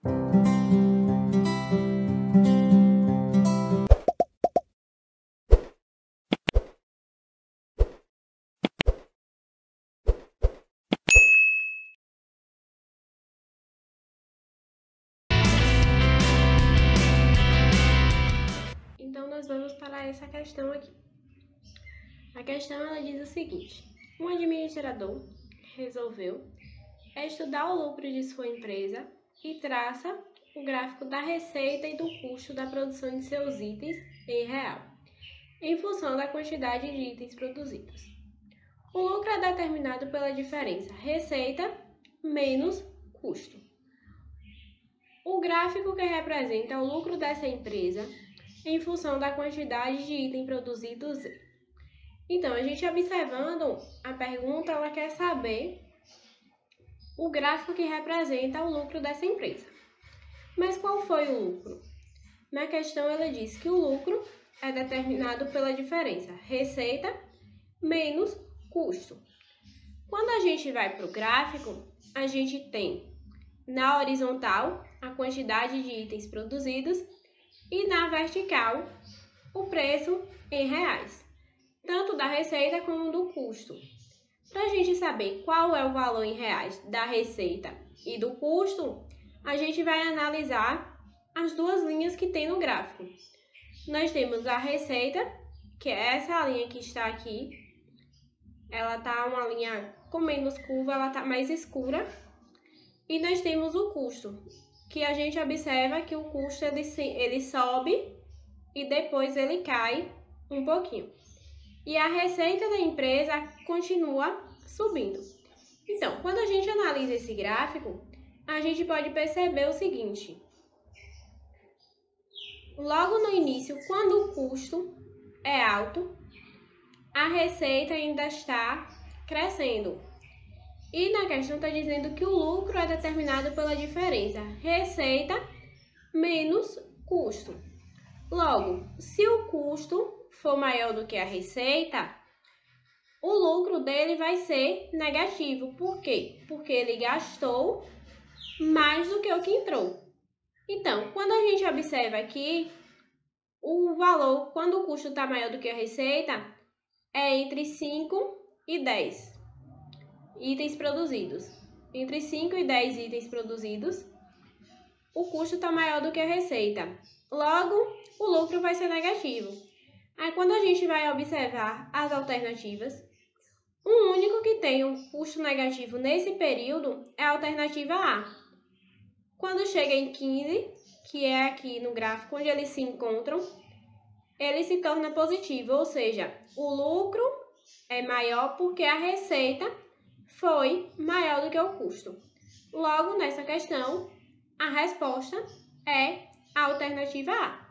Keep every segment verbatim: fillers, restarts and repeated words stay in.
Então, nós vamos para essa questão aqui. A questão ela diz o seguinte: um administrador resolveu estudar o lucro de sua empresa e traça o gráfico da receita e do custo da produção de seus itens em real, em função da quantidade de itens produzidos. O lucro é determinado pela diferença receita menos custo. O gráfico que representa o lucro dessa empresa em função da quantidade de item produzidos. Então, a gente observando a pergunta, ela quer saber o gráfico que representa o lucro dessa empresa. Mas qual foi o lucro? Na questão, ela diz que o lucro é determinado pela diferença receita menos custo. Quando a gente vai para o gráfico, a gente tem na horizontal a quantidade de itens produzidos e na vertical o preço em reais, tanto da receita como do custo. Para a gente saber qual é o valor em reais da receita e do custo, a gente vai analisar as duas linhas que tem no gráfico. Nós temos a receita, que é essa linha que está aqui. Ela está uma linha com menos curva, ela está mais escura. E nós temos o custo, que a gente observa que o custo ele, ele sobe e depois ele cai um pouquinho. E a receita da empresa continua subindo. Então, quando a gente analisa esse gráfico, a gente pode perceber o seguinte: logo no início, quando o custo é alto, a receita ainda está crescendo. E na questão está dizendo que o lucro é determinado pela diferença receita menos custo. Logo, se o custo for maior do que a receita, o lucro dele vai ser negativo. Por quê? Porque ele gastou mais do que o que entrou. Então, quando a gente observa aqui, o valor, quando o custo está maior do que a receita, é entre cinco e dez itens produzidos. Entre cinco e dez itens produzidos, o custo está maior do que a receita. Logo, o lucro vai ser negativo. Aí, quando a gente vai observar as alternativas, o único que tem um custo negativo nesse período é a alternativa A. Quando chega em quinze, que é aqui no gráfico onde eles se encontram, ele se torna positivo, ou seja, o lucro é maior porque a receita foi maior do que o custo. Logo, nessa questão, a resposta é a alternativa A.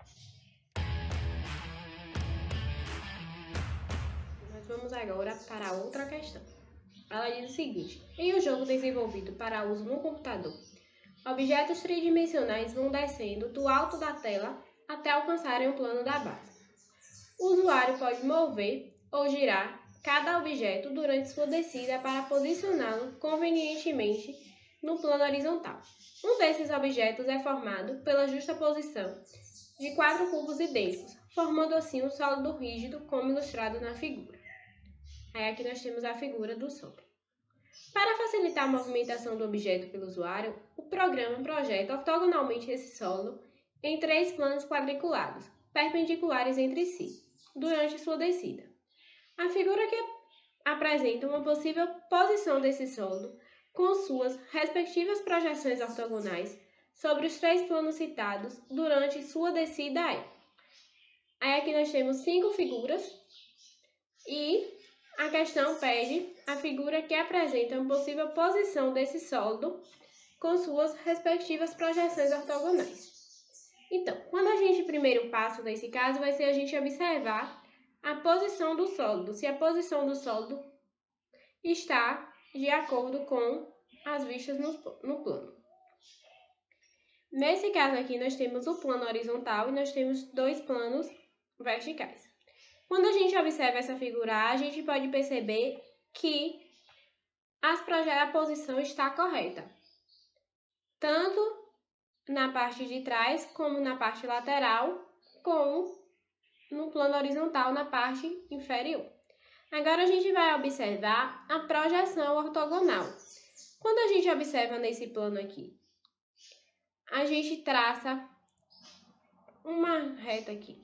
Nós vamos agora para outra questão. Ela diz o seguinte: em um jogo desenvolvido para uso no computador, objetos tridimensionais vão descendo do alto da tela até alcançarem o plano da base. O usuário pode mover ou girar cada objeto durante sua descida para posicioná-lo convenientemente no plano horizontal. Um desses objetos é formado pela justaposição de quatro cubos idênticos, formando assim um sólido rígido, como ilustrado na figura. Aí aqui nós temos a figura do sólido. Para facilitar a movimentação do objeto pelo usuário, o programa projeta ortogonalmente esse sólido em três planos quadriculados, perpendiculares entre si, durante sua descida. A figura que apresenta uma possível posição desse sólido com suas respectivas projeções ortogonais sobre os três planos citados durante sua descida é. Aí aqui nós temos cinco figuras e a questão pede a figura que apresenta uma possível posição desse sólido com suas respectivas projeções ortogonais. Então, quando a gente, primeiro passo nesse caso, vai ser a gente observar a posição do sólido, se a posição do sólido está de acordo com as vistas no, no plano. Nesse caso aqui, nós temos o plano horizontal e nós temos dois planos verticais. Quando a gente observa essa figura A, a gente pode perceber que as a posição está correta, tanto na parte de trás, como na parte lateral, como no plano horizontal na parte inferior. Agora a gente vai observar a projeção ortogonal. Quando a gente observa nesse plano aqui, a gente traça uma reta aqui.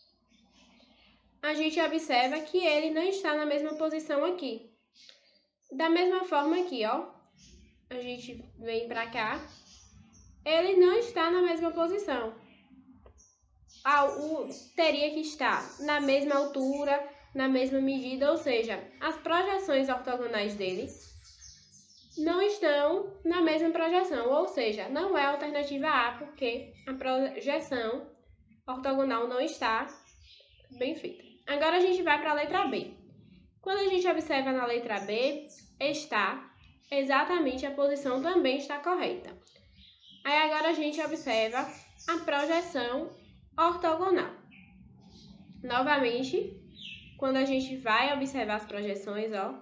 A gente observa que ele não está na mesma posição aqui. Da mesma forma aqui, ó, a gente vem para cá, ele não está na mesma posição. Ah, o, teria que estar na mesma altura, na mesma medida, ou seja, as projeções ortogonais dele não estão na mesma projeção, ou seja, não é a alternativa A, porque a projeção ortogonal não está bem feita. Agora a gente vai para a letra B. Quando a gente observa na letra B, está exatamente a posição também está correta. Aí agora a gente observa a projeção ortogonal. Novamente, quando a gente vai observar as projeções, ó,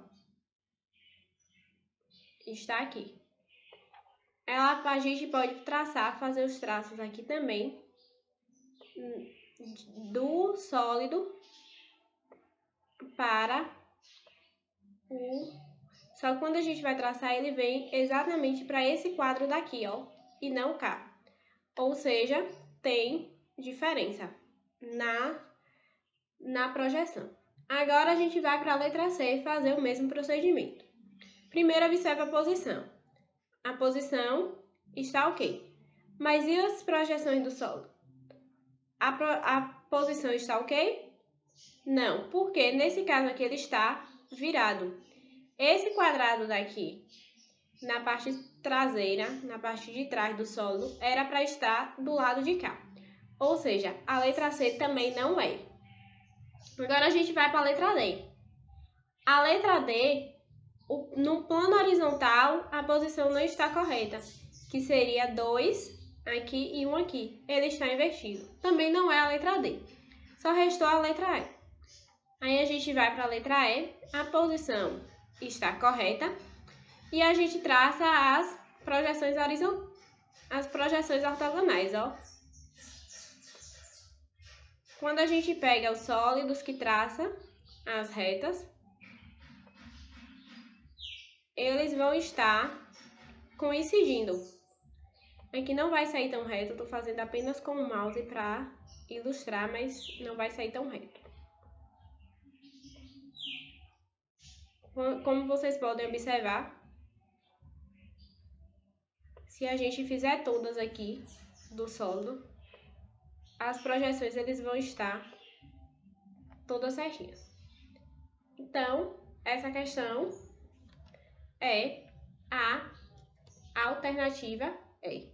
está aqui. Ela, a gente pode traçar, fazer os traços aqui também, do sólido para o... Só que quando a gente vai traçar, ele vem exatamente para esse quadro daqui, ó, e não cá. Ou seja, tem diferença na, na projeção. Agora a gente vai para a letra C fazer o mesmo procedimento. Primeiro observa a posição. A posição está ok. Mas e as projeções do solo? A, pro, a posição está ok? Não, porque nesse caso aqui ele está virado. Esse quadrado daqui, na parte traseira, na parte de trás do solo, era para estar do lado de cá. Ou seja, a letra C também não é. Agora a gente vai para a letra D. A letra D, o, no plano horizontal, a posição não está correta, que seria dois aqui e um aqui. Ele está invertido. Também não é a letra D. Só restou a letra E. Aí a gente vai para a letra E, a posição está correta e a gente traça as projeções horizontais, as projeções ortogonais, ó. Quando a gente pega os sólidos que traça as retas, eles vão estar coincidindo. Aqui não vai sair tão reto, eu tô fazendo apenas com o mouse para ilustrar, mas não vai sair tão reto. Como vocês podem observar, se a gente fizer todas aqui do sólido, as projeções eles vão estar todas certinhas. Então, essa questão é a alternativa E.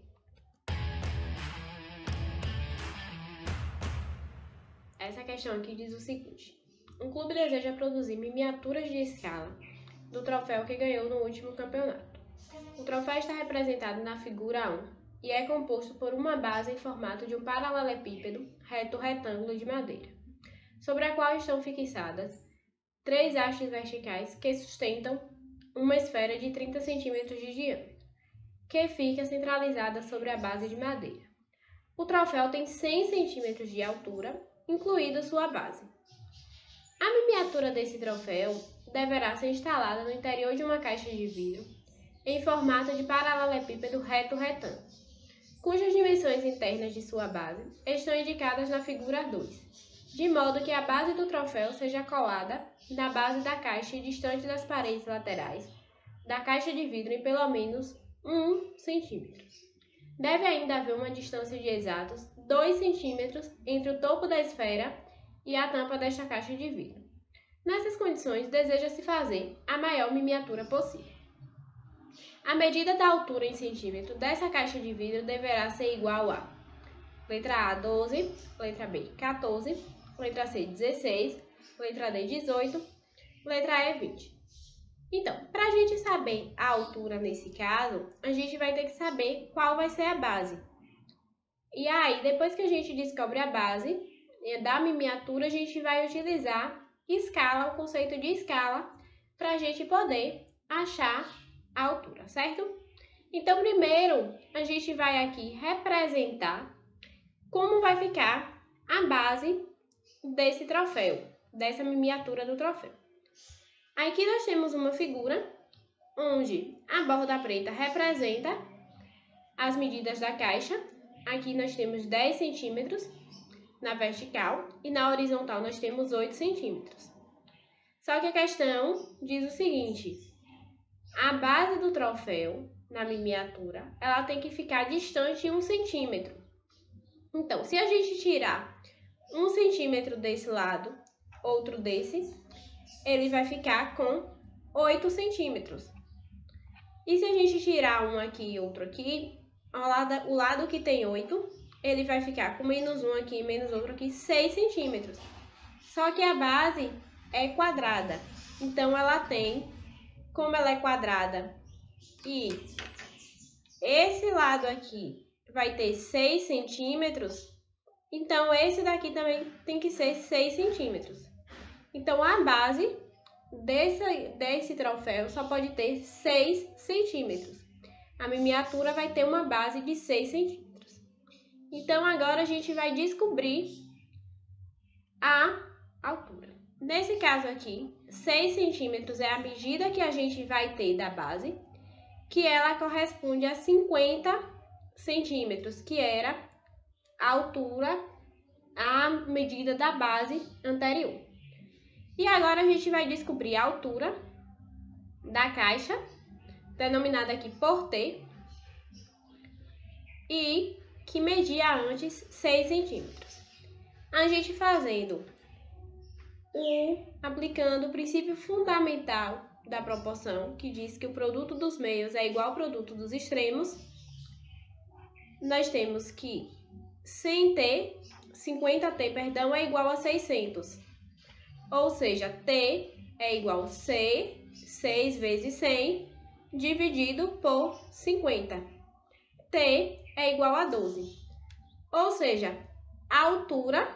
Essa questão aqui diz o seguinte: um clube deseja produzir miniaturas de escala do troféu que ganhou no último campeonato. O troféu está representado na figura um e é composto por uma base em formato de um paralelepípedo reto retângulo de madeira, sobre a qual estão fixadas três hastes verticais que sustentam uma esfera de trinta centímetros de diâmetro, que fica centralizada sobre a base de madeira. O troféu tem cem centímetros de altura, incluída sua base. A miniatura desse troféu deverá ser instalada no interior de uma caixa de vidro em formato de paralelepípedo reto retângulo, cujas dimensões internas de sua base estão indicadas na figura dois, de modo que a base do troféu seja colada na base da caixa e distante das paredes laterais da caixa de vidro em pelo menos um centímetro. Deve ainda haver uma distância de exatos dois centímetros entre o topo da esfera e a tampa desta caixa de vidro. Nessas condições, deseja-se fazer a maior miniatura possível. A medida da altura em centímetro dessa caixa de vidro deverá ser igual a letra A, doze, letra B, quatorze, letra C, dezesseis, letra D, dezoito, letra E, vinte. Então, para a gente saber a altura nesse caso, a gente vai ter que saber qual vai ser a base. E aí, depois que a gente descobre a base da miniatura, a gente vai utilizar escala, o conceito de escala, para a gente poder achar a altura, certo? Então, primeiro, a gente vai aqui representar como vai ficar a base desse troféu, dessa miniatura do troféu. Aqui nós temos uma figura onde a borda preta representa as medidas da caixa. Aqui nós temos dez centímetros na vertical e na horizontal nós temos oito centímetros. Só que a questão diz o seguinte: a base do troféu, na miniatura, ela tem que ficar distante um centímetro. Então, se a gente tirar um centímetro desse lado, outro desse, ele vai ficar com oito centímetros. E se a gente tirar um aqui e outro aqui, ao lado, o lado que tem oito, ele vai ficar com menos um aqui e menos outro aqui, seis centímetros. Só que a base é quadrada. Então, ela tem, como ela é quadrada, e esse lado aqui vai ter seis centímetros, então esse daqui também tem que ser seis centímetros. Então, a base desse, desse troféu só pode ter seis centímetros. A miniatura vai ter uma base de seis centímetros. Então, agora a gente vai descobrir a altura. Nesse caso aqui, seis centímetros é a medida que a gente vai ter da base, que ela corresponde a cinquenta centímetros, que era a altura, a medida da base anterior. E agora a gente vai descobrir a altura da caixa, denominada aqui por T, e que media antes seis centímetros. A gente fazendo o, aplicando o princípio fundamental da proporção, que diz que o produto dos meios é igual ao produto dos extremos, nós temos que cem T, cinquenta T, perdão, é igual a seiscentos. Ou seja, T é igual a C, seis vezes cem, dividido por cinquenta. T é igual a doze. Ou seja, a altura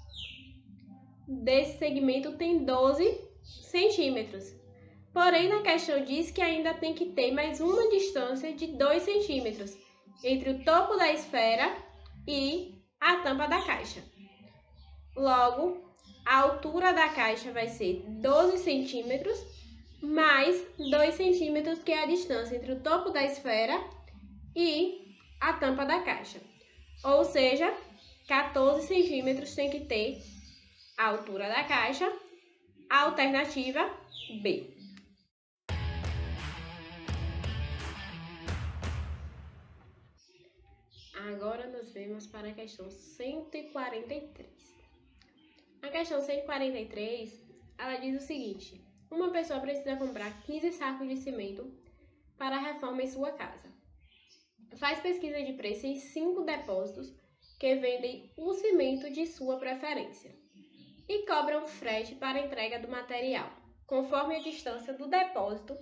desse segmento tem doze centímetros. Porém, na questão diz que ainda tem que ter mais uma distância de dois centímetros entre o topo da esfera e a tampa da caixa. Logo, a altura da caixa vai ser doze centímetros mais dois centímetros, que é a distância entre o topo da esfera e a tampa da caixa. Ou seja, quatorze centímetros tem que ter a altura da caixa. A alternativa B. Agora nós vemos para a questão cento e quarenta e três. A questão cento e quarenta e três, ela diz o seguinte: uma pessoa precisa comprar quinze sacos de cimento para a reforma em sua casa. Faz pesquisa de preço em cinco depósitos que vendem o cimento de sua preferência e cobram frete para a entrega do material, conforme a distância do depósito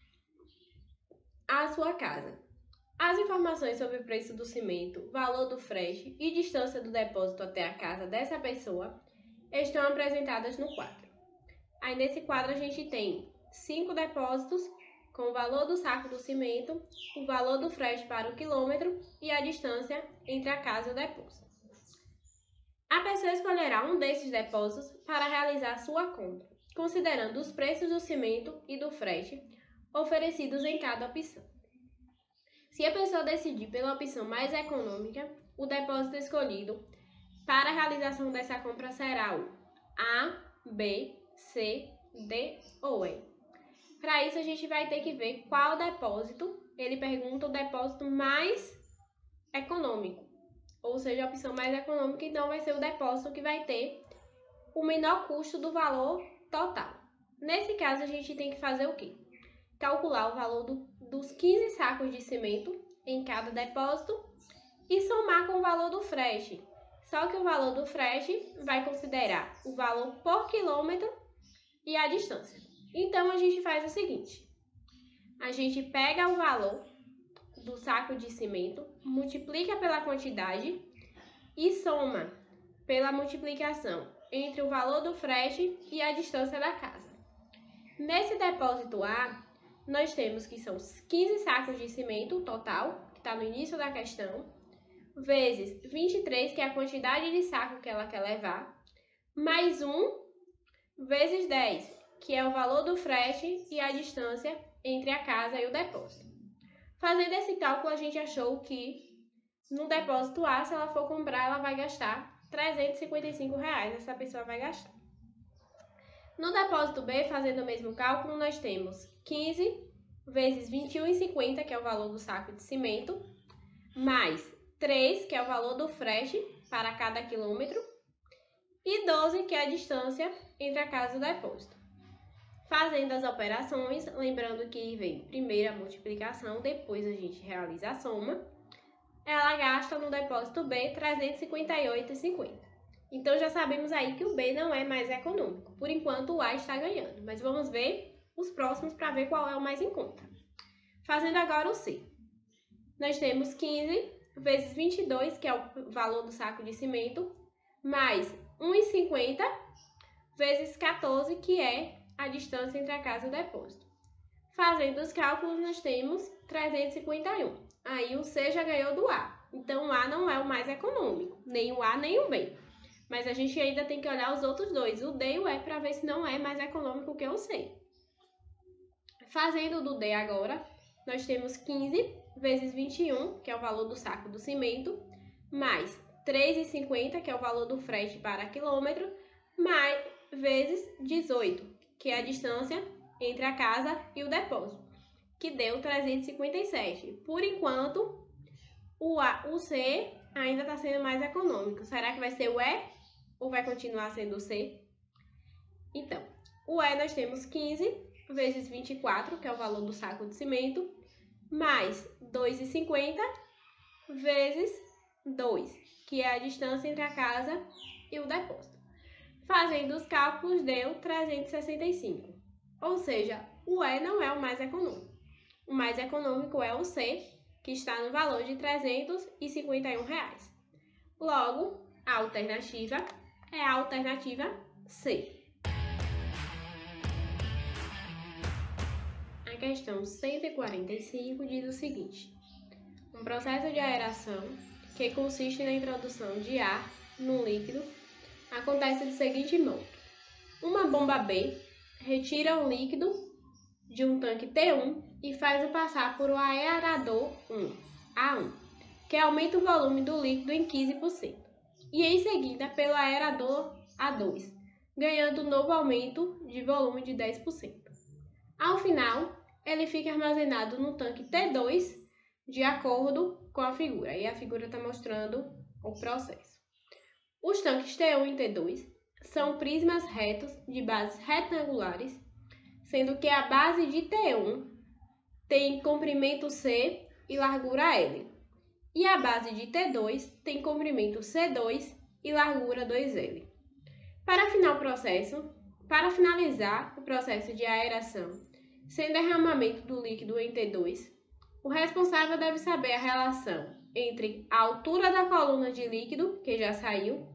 à sua casa. As informações sobre o preço do cimento, valor do frete e distância do depósito até a casa dessa pessoa estão apresentadas no quadro. Aí nesse quadro a gente tem cinco depósitos com o valor do saco do cimento, o valor do frete para o quilômetro e a distância entre a casa e o depósito. A pessoa escolherá um desses depósitos para realizar sua compra, considerando os preços do cimento e do frete oferecidos em cada opção. Se a pessoa decidir pela opção mais econômica, o depósito escolhido para a realização dessa compra será o A, B, C, D ou E. Para isso, a gente vai ter que ver qual depósito. Ele pergunta o depósito mais econômico, ou seja, a opção mais econômica, então vai ser o depósito que vai ter o menor custo do valor total. Nesse caso, a gente tem que fazer o quê? Calcular o valor do, dos quinze sacos de cimento em cada depósito e somar com o valor do frete. Só que o valor do frete vai considerar o valor por quilômetro e a distância. Então, a gente faz o seguinte: a gente pega o valor do saco de cimento, multiplica pela quantidade e soma pela multiplicação entre o valor do frete e a distância da casa. Nesse depósito A, nós temos que são quinze sacos de cimento total, que está no início da questão, vezes vinte e três, que é a quantidade de saco que ela quer levar, mais um, vezes dez, que é o valor do frete e a distância entre a casa e o depósito. Fazendo esse cálculo, a gente achou que no depósito A, se ela for comprar, ela vai gastar trezentos e cinquenta e cinco reais, essa pessoa vai gastar. No depósito B, fazendo o mesmo cálculo, nós temos quinze vezes vinte e um vírgula cinquenta, que é o valor do saco de cimento, mais três, que é o valor do frete para cada quilômetro, e doze, que é a distância entre a casa e o depósito. Fazendo as operações, lembrando que vem primeiro a multiplicação, depois a gente realiza a soma, ela gasta no depósito B trezentos e cinquenta e oito reais e cinquenta centavos. Então, já sabemos aí que o B não é mais econômico. Por enquanto, o A está ganhando, mas vamos ver os próximos para ver qual é o mais em conta. Fazendo agora o C. Nós temos quinze vezes vinte e dois, que é o valor do saco de cimento, mais um vírgula cinquenta vezes quatorze, que é a distância entre a casa e o depósito. Fazendo os cálculos, nós temos trezentos e cinquenta e um. Aí o C já ganhou do A. Então, o A não é o mais econômico, nem o A nem o B. Mas a gente ainda tem que olhar os outros dois, o D e o E, para ver se não é mais econômico que o C. Fazendo do D agora, nós temos quinze vezes vinte e um, que é o valor do saco do cimento, mais três reais e cinquenta centavos, que é o valor do frete para quilômetro, mais vezes dezoito, que é a distância entre a casa e o depósito, que deu trezentos e cinquenta e sete. Por enquanto, o, A, o C ainda está sendo mais econômico. Será que vai ser o E ou vai continuar sendo o C? Então, o E nós temos quinze vezes vinte e quatro, que é o valor do saco de cimento, mais dois reais e cinquenta centavos vezes dois, que é a distância entre a casa e o depósito. Fazendo os cálculos, deu trezentos e sessenta e cinco. Ou seja, o E não é o mais econômico. O mais econômico é o C, que está no valor de trezentos e cinquenta e um reais. Logo, a alternativa é a alternativa C. A questão cento e quarenta e cinco diz o seguinte: um processo de aeração que consiste na introdução de ar num líquido acontece do seguinte modo: uma bomba B retira o líquido de um tanque T um e faz-o passar por um aerador um, A um, que aumenta o volume do líquido em quinze por cento, e em seguida pelo aerador A dois, ganhando um novo aumento de volume de dez por cento. Ao final, ele fica armazenado no tanque T dois, de acordo com a figura, e a figura está mostrando o processo. Os tanques T um e T dois são prismas retos de bases retangulares, sendo que a base de T um tem comprimento C e largura L, e a base de T dois tem comprimento C dois e largura dois L. Para, final processo, para finalizar o processo de aeração sem derramamento do líquido em T dois, o responsável deve saber a relação entre a altura da coluna de líquido, que já saiu,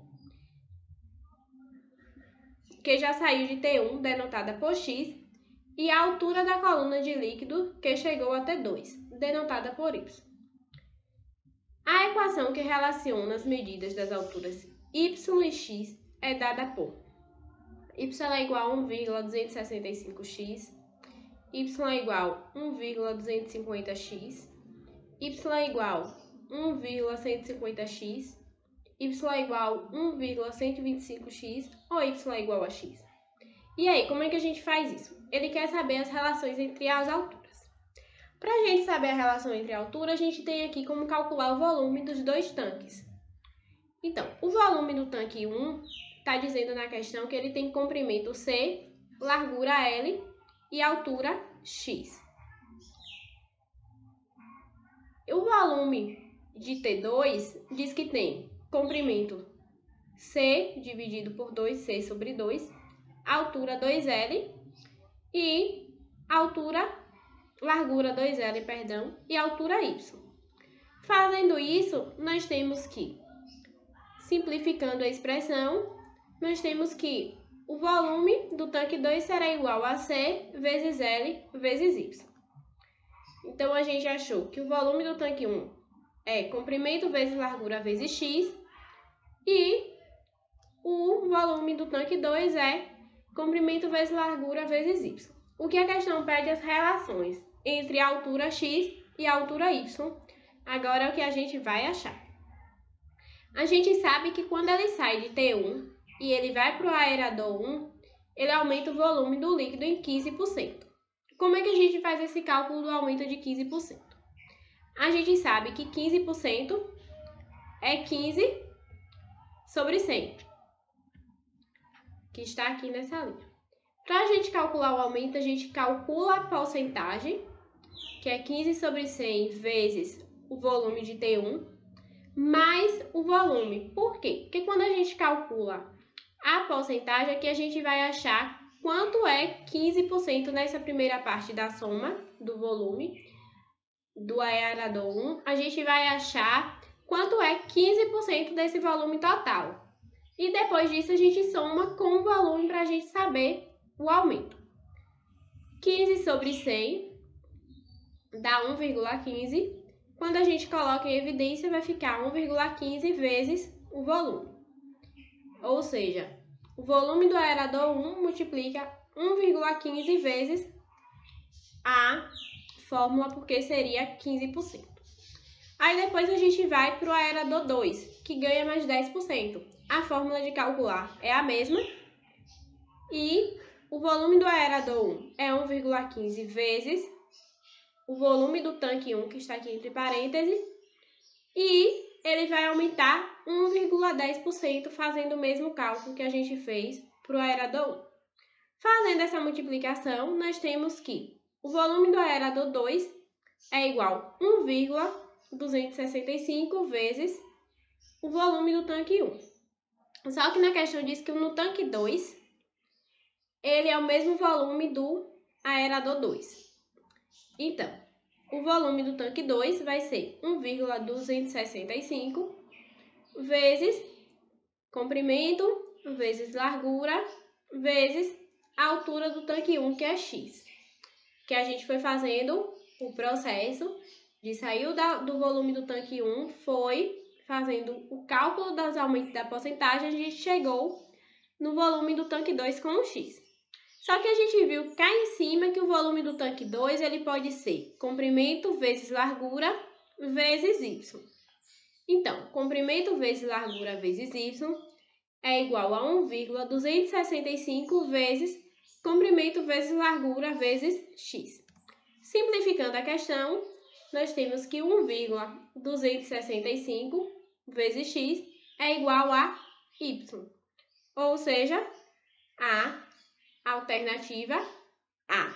que já saiu de T um, denotada por X, e a altura da coluna de líquido que chegou a T dois, denotada por Y. A equação que relaciona as medidas das alturas Y e X é dada por Y é igual a um vírgula duzentos e sessenta e cinco x, Y é igual a um vírgula duzentos e cinquenta x, Y é igual a um vírgula cento e cinquenta x, Y é igual a um vírgula cento e vinte e cinco x ou Y é igual a X. E aí, como é que a gente faz isso? Ele quer saber as relações entre as alturas. Para a gente saber a relação entre a altura, a gente tem aqui como calcular o volume dos dois tanques. Então, o volume do tanque um está dizendo na questão que ele tem comprimento C, largura L e altura X. O volume de T dois diz que tem comprimento C dividido por dois, C sobre dois, altura dois L e altura, largura dois L, perdão, e altura Y. Fazendo isso, nós temos que, simplificando a expressão, nós temos que o volume do tanque dois será igual a C vezes L vezes Y. Então, a gente achou que o volume do tanque um é comprimento vezes largura vezes x e o volume do tanque dois é comprimento vezes largura vezes y. O que a questão pede as relações entre a altura x e a altura y. Agora é o que a gente vai achar. A gente sabe que quando ele sai de T um e ele vai para o aerador um, ele aumenta o volume do líquido em quinze por cento. Como é que a gente faz esse cálculo do aumento de quinze por cento? A gente sabe que quinze por cento é quinze sobre cem, que está aqui nessa linha. Para a gente calcular o aumento, a gente calcula a porcentagem, que é quinze sobre cem vezes o volume de T um, mais o volume. Por quê? Porque quando a gente calcula a porcentagem, aqui a gente vai achar quanto é quinze por cento nessa primeira parte da soma do volume do aerador um. A gente vai achar quanto é quinze por cento desse volume total. E depois disso a gente soma com o volume para a gente saber o aumento. quinze sobre cem dá um vírgula quinze. Quando a gente coloca em evidência, vai ficar um vírgula quinze vezes o volume. Ou seja, o volume do aerador um multiplica um vírgula quinze vezes a fórmula, porque seria quinze por cento. Aí depois a gente vai para o aerador dois, que ganha mais dez por cento. A fórmula de calcular é a mesma. E o volume do aerador um é um vírgula quinze vezes o volume do tanque um, que está aqui entre parênteses. E ele vai aumentar um vírgula dez por cento, fazendo o mesmo cálculo que a gente fez para o aerador um. Fazendo essa multiplicação, nós temos que o volume do aerador dois é igual a um vírgula duzentos e sessenta e cinco vezes o volume do tanque um. Só que na questão diz que no tanque dois, ele é o mesmo volume do aerador dois. Então, o volume do tanque dois vai ser um vírgula duzentos e sessenta e cinco vezes comprimento vezes largura vezes a altura do tanque um, que é x. Que a gente foi fazendo o processo de sair do volume do tanque um, foi fazendo o cálculo dos aumentos da porcentagem, a gente chegou no volume do tanque dois com o x. Só que a gente viu cá em cima que o volume do tanque dois ele pode ser comprimento vezes largura vezes y. Então, comprimento vezes largura vezes y é igual a um vírgula duzentos e sessenta e cinco vezes comprimento vezes largura vezes x. Simplificando a questão, nós temos que um vírgula duzentos e sessenta e cinco vezes x é igual a y. Ou seja, a alternativa A.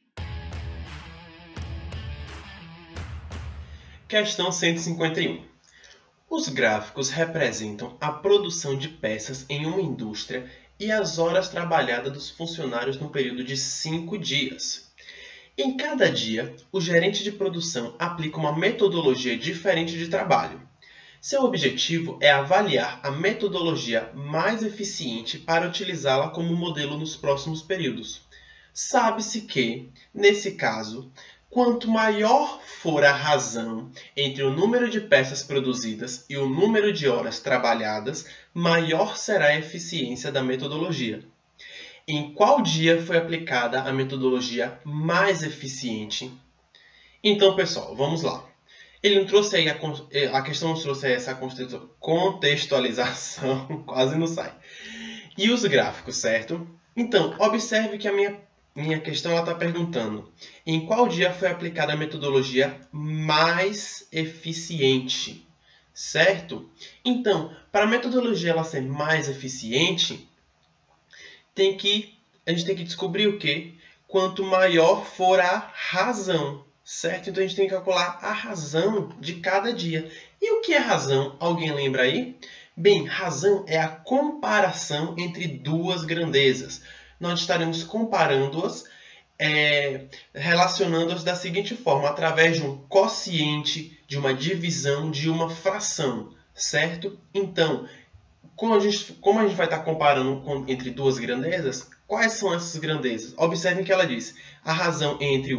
Questão cento e cinquenta e um. Os gráficos representam a produção de peças em uma indústria e as horas trabalhadas dos funcionários no período de cinco dias. Em cada dia, o gerente de produção aplica uma metodologia diferente de trabalho. Seu objetivo é avaliar a metodologia mais eficiente para utilizá-la como modelo nos próximos períodos. Sabe-se que, nesse caso, quanto maior for a razão entre o número de peças produzidas e o número de horas trabalhadas, maior será a eficiência da metodologia. Em qual dia foi aplicada a metodologia mais eficiente? Então, pessoal, vamos lá. Ele não trouxe aí a, a questão não trouxe aí essa contextualização, quase não sai. E os gráficos, certo? Então, observe que a minha, minha questão está perguntando em qual dia foi aplicada a metodologia mais eficiente, certo? Então, para a metodologia ela ser mais eficiente, tem que, a gente tem que descobrir o quê? Quanto maior for a razão. Certo? Então a gente tem que calcular a razão de cada dia. E o que é razão? Alguém lembra aí? Bem, razão é a comparação entre duas grandezas. Nós estaremos comparando-as, é, relacionando-as da seguinte forma, através de um quociente, de uma divisão, de uma fração. Certo? Então, como a gente, como a gente vai estar comparando com, entre duas grandezas, quais são essas grandezas? Observem que ela diz a razão entre o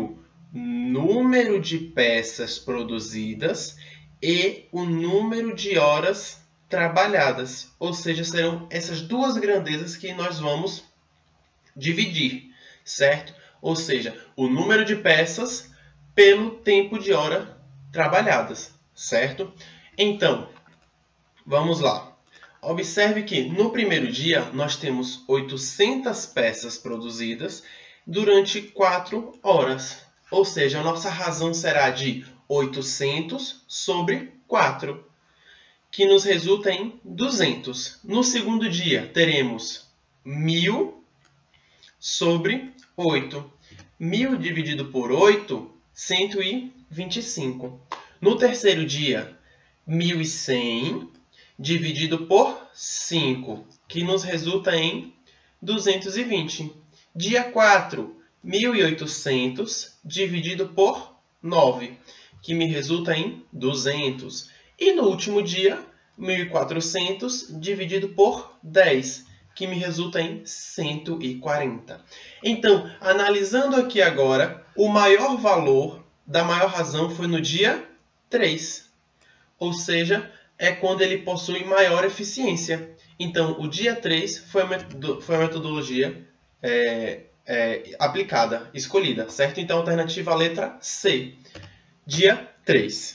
número de peças produzidas e o número de horas trabalhadas. Ou seja, serão essas duas grandezas que nós vamos dividir, certo? Ou seja, o número de peças pelo tempo de hora trabalhadas, certo? Então, vamos lá. Observe que no primeiro dia nós temos oitocentas peças produzidas durante quatro horas. Ou seja, a nossa razão será de oitocentos sobre quatro, que nos resulta em duzentos. No segundo dia teremos mil sobre oito. mil dividido por oito, cento e vinte e cinco. No terceiro dia, mil e cem dividido por cinco, que nos resulta em duzentos e vinte. Dia quatro, mil e oitocentos dividido por nove, que me resulta em duzentos. E no último dia, mil e quatrocentos dividido por dez, que me resulta em cento e quarenta. Então, analisando aqui agora, o maior valor da maior razão foi no dia três. Ou seja, é quando ele possui maior eficiência. Então, o dia três foi a, metodo foi a metodologia é, é, aplicada, escolhida, certo? Então, alternativa letra C, dia três.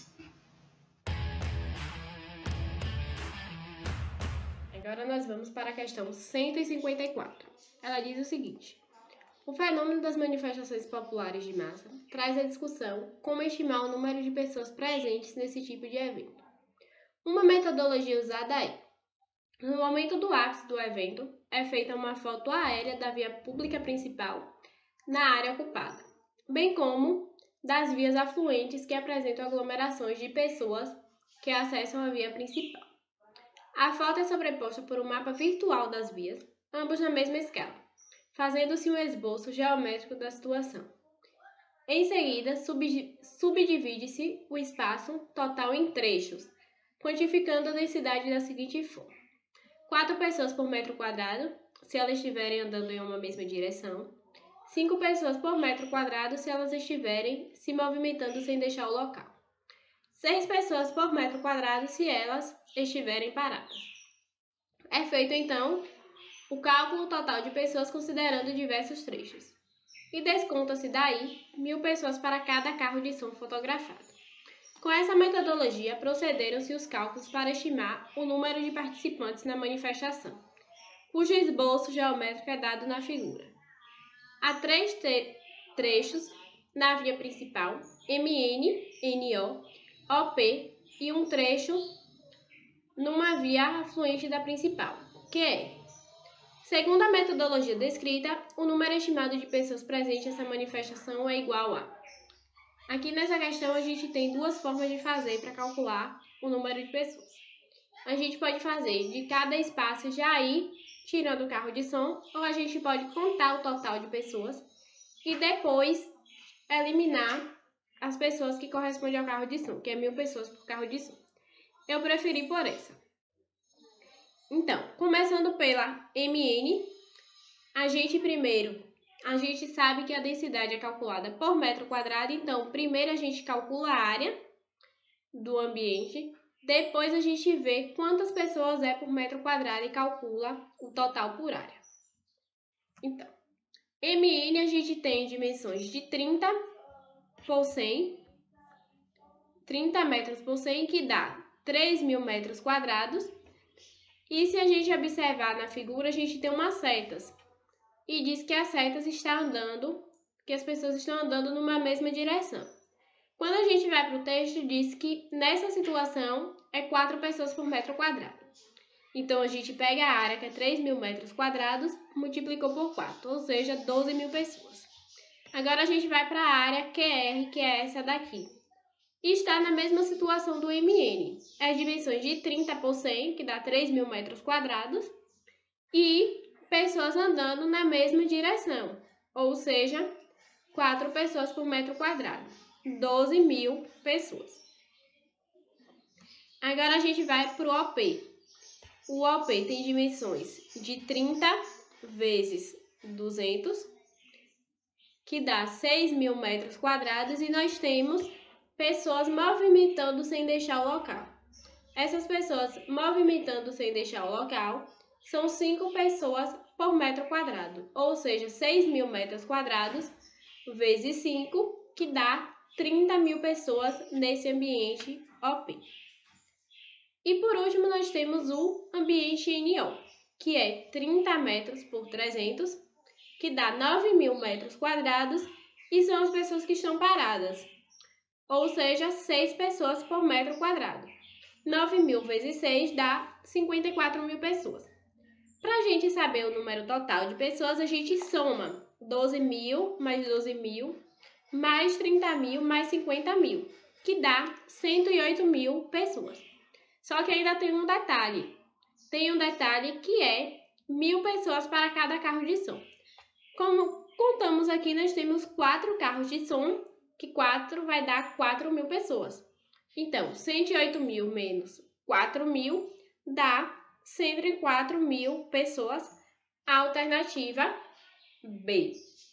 Agora nós vamos para a questão cento e cinquenta e quatro. Ela diz o seguinte: o fenômeno das manifestações populares de massa traz a discussão como estimar o número de pessoas presentes nesse tipo de evento. Uma metodologia usada é: no momento do ápice do evento, é feita uma foto aérea da via pública principal na área ocupada, bem como das vias afluentes que apresentam aglomerações de pessoas que acessam a via principal. A foto é sobreposta por um mapa virtual das vias, ambos na mesma escala, fazendo-se um esboço geométrico da situação. Em seguida, subdivide-se o espaço total em trechos, quantificando a densidade da seguinte forma: quatro pessoas por metro quadrado, se elas estiverem andando em uma mesma direção. cinco pessoas por metro quadrado, se elas estiverem se movimentando sem deixar o local. seis pessoas por metro quadrado, se elas estiverem paradas. É feito, então, o cálculo total de pessoas considerando diversos trechos. E desconta-se daí mil pessoas para cada carro de som fotografado. Com essa metodologia, procederam-se os cálculos para estimar o número de participantes na manifestação, cujo esboço geométrico é dado na figura. Há três tre- trechos na via principal, M N, N O, O P, e um trecho numa via afluente da principal, que é: segundo a metodologia descrita, o número estimado de pessoas presentes nessa manifestação é igual a... Aqui nessa questão a gente tem duas formas de fazer para calcular o número de pessoas. A gente pode fazer de cada espaço já ir tirando o carro de som, ou a gente pode contar o total de pessoas e depois eliminar as pessoas que correspondem ao carro de som, que é mil pessoas por carro de som. Eu preferi por essa. Então, começando pela M N, a gente primeiro, a gente sabe que a densidade é calculada por metro quadrado, então primeiro a gente calcula a área do ambiente, depois a gente vê quantas pessoas é por metro quadrado e calcula o total por área. Então, M N a gente tem dimensões de trinta por cem, trinta metros por cem, que dá três mil metros quadrados. E se a gente observar na figura, a gente tem umas setas. E diz que as setas estão andando, que as pessoas estão andando numa mesma direção. Quando a gente vai para o texto, diz que nessa situação é quatro pessoas por metro quadrado. Então, a gente pega a área, que é três mil metros quadrados, multiplicou por quatro, ou seja, doze mil pessoas. Agora, a gente vai para a área Q R, que é essa daqui. E está na mesma situação do M N. As dimensões de trinta por cem, que dá três mil metros quadrados, e pessoas andando na mesma direção, ou seja, quatro pessoas por metro quadrado, doze mil pessoas. Agora a gente vai para o O P. O O P tem dimensões de trinta vezes duzentos, que dá seis mil metros quadrados, e nós temos pessoas movimentando sem deixar o local. Essas pessoas movimentando sem deixar o local são cinco pessoas por metro quadrado, ou seja, seis mil metros quadrados vezes cinco, que dá trinta mil pessoas nesse ambiente O P. E por último, nós temos o ambiente N O, que é trinta metros por trezentos, que dá nove mil metros quadrados, e são as pessoas que estão paradas, ou seja, seis pessoas por metro quadrado. nove mil vezes seis dá cinquenta e quatro mil pessoas. Para a gente saber o número total de pessoas, a gente soma doze mil mais doze mil mais trinta mil mais cinquenta mil, que dá cento e oito mil pessoas. Só que ainda tem um detalhe. Tem um detalhe que é mil pessoas para cada carro de som. Como contamos aqui, nós temos quatro carros de som, que quatro vai dar quatro mil pessoas. Então, cento e oito mil menos quatro mil dá cento e quatro mil pessoas. Alternativa B.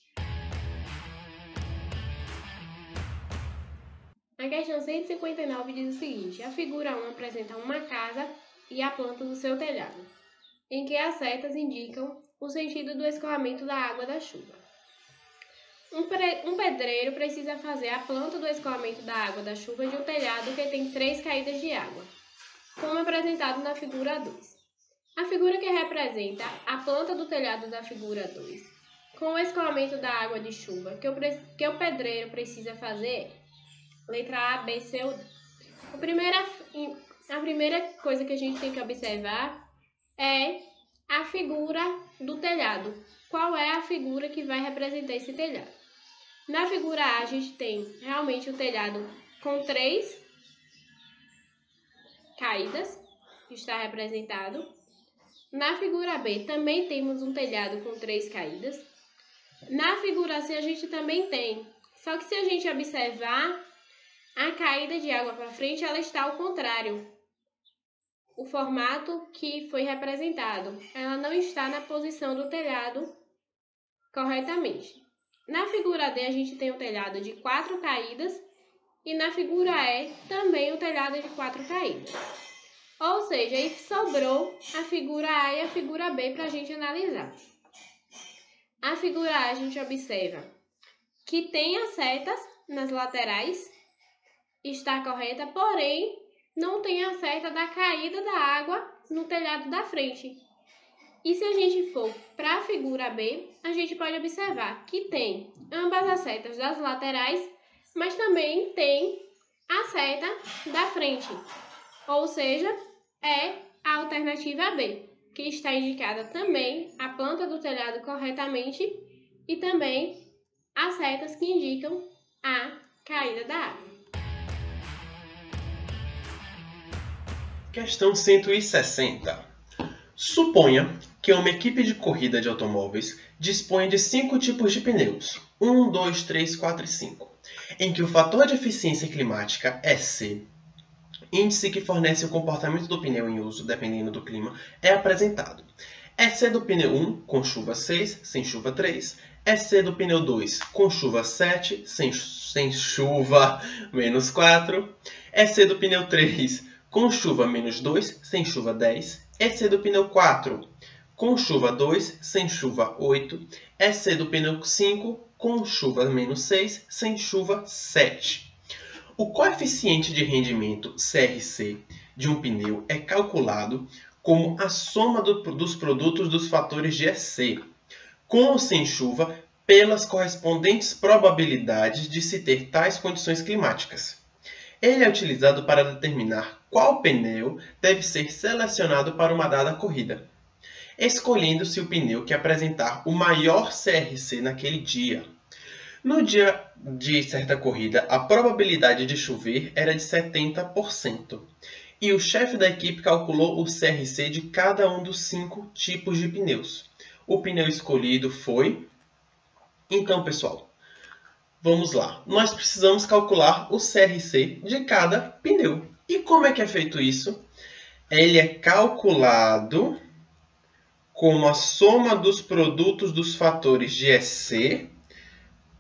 A questão cento e cinquenta e nove diz o seguinte: a figura um apresenta uma casa e a planta do seu telhado, em que as setas indicam o sentido do escoamento da água da chuva. Um, pre... um pedreiro precisa fazer a planta do escoamento da água da chuva de um telhado que tem três caídas de água, como apresentado na figura dois. A figura que representa a planta do telhado da figura dois, com o escoamento da água de chuva que o, pre... que o pedreiro precisa fazer, letra A, B, C ou D. A primeira, a primeira coisa que a gente tem que observar é a figura do telhado. Qual é a figura que vai representar esse telhado? Na figura A, a gente tem realmente o telhado com três caídas, que está representado. Na figura B, também temos um telhado com três caídas. Na figura C, a gente também tem. Só que se a gente observar, a caída de água para frente, ela está ao contrário. O formato que foi representado, ela não está na posição do telhado corretamente. Na figura D, a gente tem o telhado de quatro caídas, e na figura E, também o telhado de quatro caídas. Ou seja, aí sobrou a figura A e a figura B para a gente analisar. A figura A, a gente observa que tem as setas nas laterais, está correta, porém não tem a seta da caída da água no telhado da frente. E se a gente for para a figura B, a gente pode observar que tem ambas as setas das laterais, mas também tem a seta da frente. Ou seja, é a alternativa B, que está indicada também a planta do telhado corretamente e também as setas que indicam a caída da água. Questão cento e sessenta. Suponha que uma equipe de corrida de automóveis dispõe de cinco tipos de pneus, um, dois, três, quatro e cinco, em que o fator de eficiência climática é C, índice que fornece o comportamento do pneu em uso, dependendo do clima, é apresentado. É C do pneu um, com chuva seis, sem chuva três. É C do pneu dois, com chuva sete, sem, sem chuva menos quatro. É C do pneu três, com chuva menos dois, sem chuva dez. É C do pneu quatro, com chuva dois, sem chuva oito. É C do pneu cinco, com chuva menos seis, sem chuva sete. O coeficiente de rendimento C R C de um pneu é calculado como a soma do, dos produtos dos fatores de E C, com ou sem chuva, pelas correspondentes probabilidades de se ter tais condições climáticas. Ele é utilizado para determinar qual pneu deve ser selecionado para uma dada corrida, escolhendo-se o pneu que apresentar o maior C R C naquele dia. No dia de certa corrida, a probabilidade de chover era de setenta por cento, e o chefe da equipe calculou o C R C de cada um dos cinco tipos de pneus. O pneu escolhido foi... Então, pessoal, vamos lá. Nós precisamos calcular o C R C de cada pneu. E como é que é feito isso? Ele é calculado como a soma dos produtos dos fatores de E C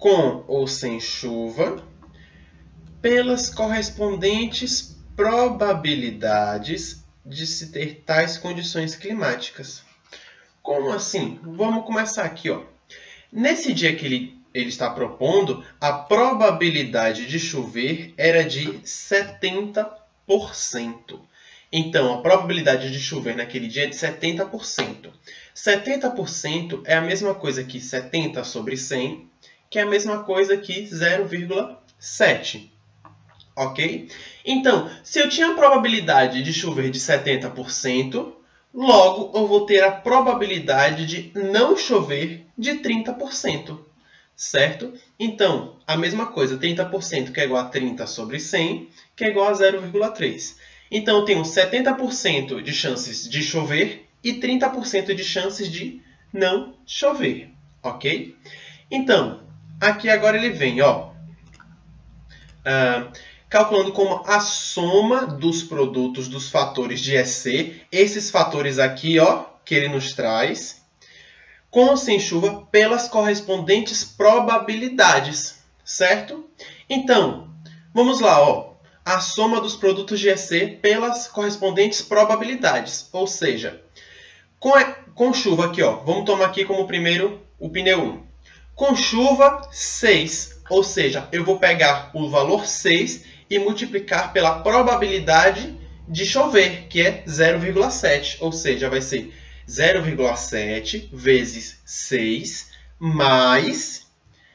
com ou sem chuva, pelas correspondentes probabilidades de se ter tais condições climáticas. Como assim? Vamos começar aqui, ó. Nesse dia que ele, ele está propondo, a probabilidade de chover era de setenta por cento. Então, a probabilidade de chover naquele dia é de setenta por cento. setenta por cento é a mesma coisa que setenta sobre cem, que é a mesma coisa que zero vírgula sete. Ok? Então, se eu tinha a probabilidade de chover de setenta por cento, logo eu vou ter a probabilidade de não chover de trinta por cento. Certo? Então, a mesma coisa, trinta por cento que é igual a trinta sobre cem, que é igual a zero vírgula três. Então, eu tenho setenta por cento de chances de chover e trinta por cento de chances de não chover. Ok? Então, aqui agora ele vem, ó, uh, calculando como a soma dos produtos dos fatores de E C, esses fatores aqui, ó, que ele nos traz, com ou sem chuva, pelas correspondentes probabilidades, certo? Então, vamos lá, ó. A soma dos produtos de E C pelas correspondentes probabilidades. Ou seja, com, com chuva aqui, ó. Vamos tomar aqui como primeiro o pneu um. Com chuva, seis. Ou seja, eu vou pegar o valor seis e multiplicar pela probabilidade de chover, que é zero vírgula sete. Ou seja, vai ser zero vírgula sete vezes seis mais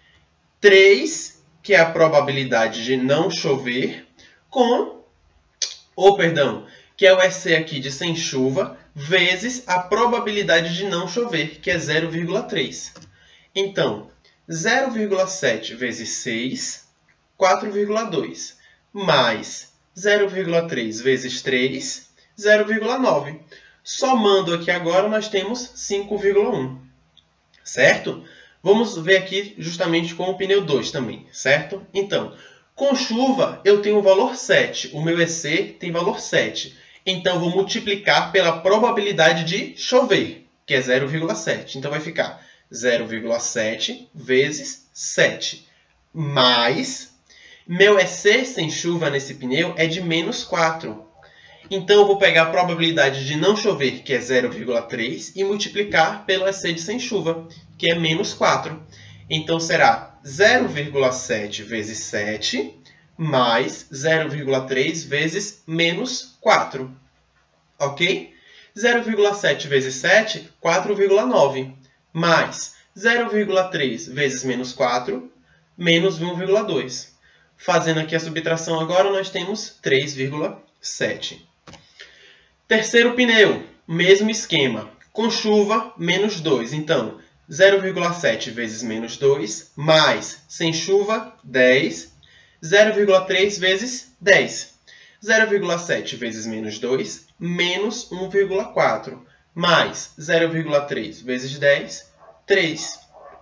três, que é a probabilidade de não chover, com, ou perdão, que é o E C aqui de sem chuva, vezes a probabilidade de não chover, que é zero vírgula três. Então, zero vírgula sete vezes seis, quatro vírgula dois, mais zero vírgula três vezes três, zero vírgula nove. Somando aqui agora, nós temos cinco vírgula um, certo? Vamos ver aqui justamente com o pneu dois também, certo? Então, com chuva, eu tenho o valor sete. O meu E C tem valor sete. Então, vou multiplicar pela probabilidade de chover, que é zero vírgula sete. Então, vai ficar zero vírgula sete vezes sete. Mais, meu E C sem chuva nesse pneu é de menos quatro. Então, eu vou pegar a probabilidade de não chover, que é zero vírgula três, e multiplicar pelo E C de sem chuva, que é menos quatro. Então, será zero vírgula sete vezes sete, mais zero vírgula três vezes menos quatro. Ok? zero vírgula sete vezes sete, quatro vírgula nove. Mais zero vírgula três vezes menos quatro, menos um vírgula dois. Fazendo aqui a subtração agora, nós temos três vírgula sete. Terceiro pneu, mesmo esquema. Com chuva, menos dois. Então, zero vírgula sete vezes menos dois, mais, sem chuva, dez. zero vírgula três vezes dez. zero vírgula sete vezes menos dois, menos um vírgula quatro. Mais zero vírgula três vezes dez, três.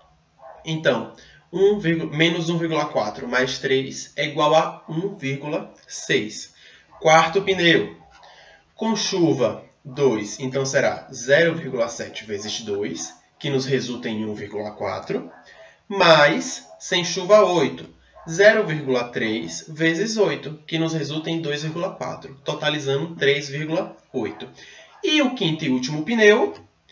Então, um, menos um vírgula quatro mais três é igual a um vírgula seis. Quarto pneu. Com chuva, dois. Então, será zero vírgula sete vezes dois, que nos resulta em um vírgula quatro. Mais, sem chuva, oito. zero vírgula três vezes oito, que nos resulta em dois vírgula quatro, totalizando três vírgula oito. E o quinto e último pneu,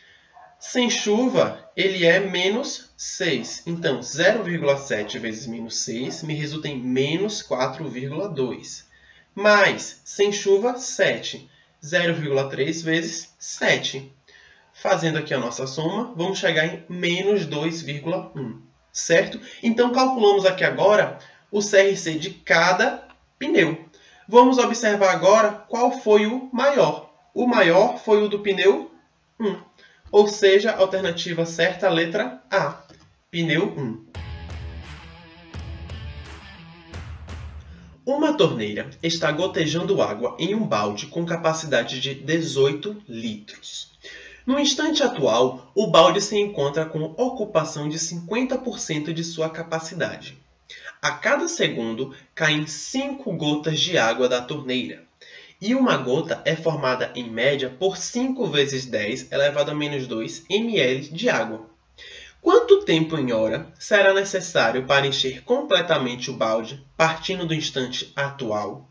sem chuva, ele é menos seis. Então, zero vírgula sete vezes menos seis me resulta em menos quatro vírgula dois. Mais, sem chuva, sete. zero vírgula três vezes sete. Fazendo aqui a nossa soma, vamos chegar em menos dois vírgula um. Certo? Então, calculamos aqui agora o C R C de cada pneu. Vamos observar agora qual foi o maior. O maior foi o do pneu um. Ou seja, a alternativa certa, a letra A. Pneu um. Uma torneira está gotejando água em um balde com capacidade de dezoito litros. No instante atual, o balde se encontra com ocupação de cinquenta por cento de sua capacidade. A cada segundo, caem cinco gotas de água da torneira. E uma gota é formada, em média, por cinco vezes dez elevado a menos dois mililitros de água. Quanto tempo em hora será necessário para encher completamente o balde, partindo do instante atual?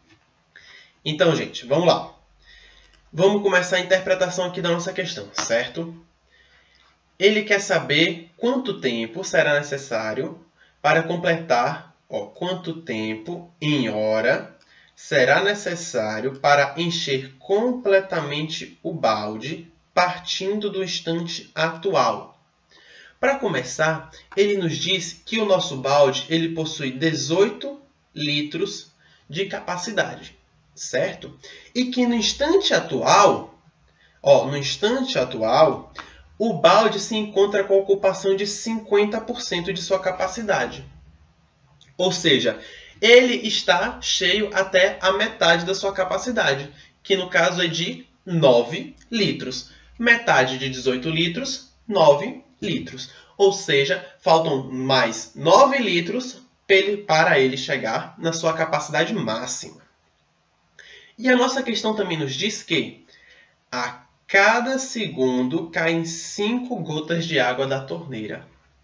Então, gente, vamos lá. Vamos começar a interpretação aqui da nossa questão, certo? Ele quer saber quanto tempo será necessário para completar, ó, quanto tempo em hora será necessário para encher completamente o balde, partindo do instante atual. Para começar, ele nos diz que o nosso balde ele possui dezoito litros de capacidade, certo? E que no instante atual, ó, no instante atual, o balde se encontra com a ocupação de cinquenta por cento de sua capacidade. Ou seja, ele está cheio até a metade da sua capacidade, que no caso é de nove litros. Metade de dezoito litros, nove litros. Ou seja, faltam mais nove litros para ele chegar na sua capacidade máxima. E a nossa questão também nos diz que a cada segundo caem cinco gotas de água da torneira.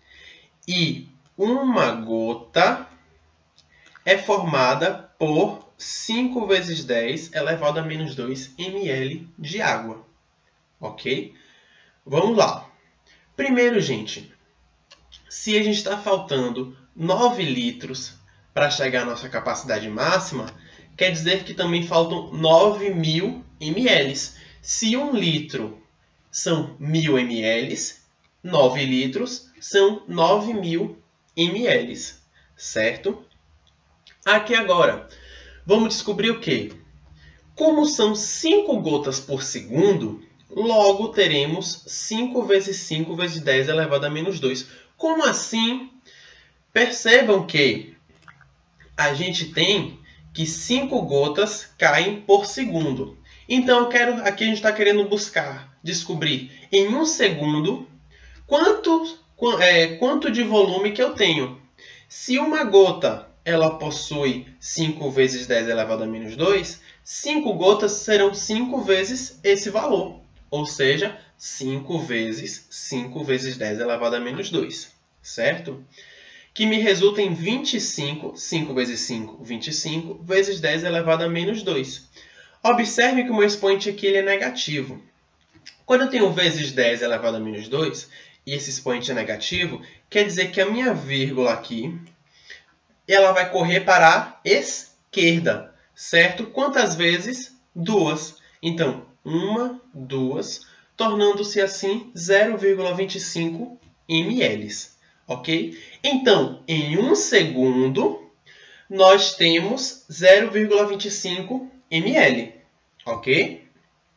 E uma gota é formada por cinco vezes dez elevado a menos dois mililitros de água. Ok? Vamos lá. Primeiro, gente, se a gente está faltando nove litros para chegar à nossa capacidade máxima, quer dizer que também faltam nove mil mililitros. Se um litro são mil mililitros, nove litros são nove mil mililitros, certo? Aqui agora, vamos descobrir o quê? Como são cinco gotas por segundo, logo teremos cinco vezes cinco vezes dez elevado a menos dois. Como assim? Percebam que a gente tem que cinco gotas caem por segundo. Então, eu quero, aqui a gente está querendo buscar, descobrir em um segundo quanto, é, quanto de volume que eu tenho. Se uma gota ela possui cinco vezes dez elevado a menos dois, cinco gotas serão cinco vezes esse valor. Ou seja, cinco vezes cinco vezes dez elevado a menos dois. Certo? Que me resulta em vinte e cinco, cinco vezes cinco, vinte e cinco, vezes dez elevado a menos dois. Observe que o meu expoente aqui ele é negativo. Quando eu tenho vezes dez elevado a menos dois, e esse expoente é negativo, quer dizer que a minha vírgula aqui ela vai correr para a esquerda, certo? Quantas vezes? Duas. Então, uma, duas, tornando-se assim zero vírgula vinte e cinco mililitros. Ok? Então, em um segundo, nós temos zero vírgula vinte e cinco mililitros. Ok?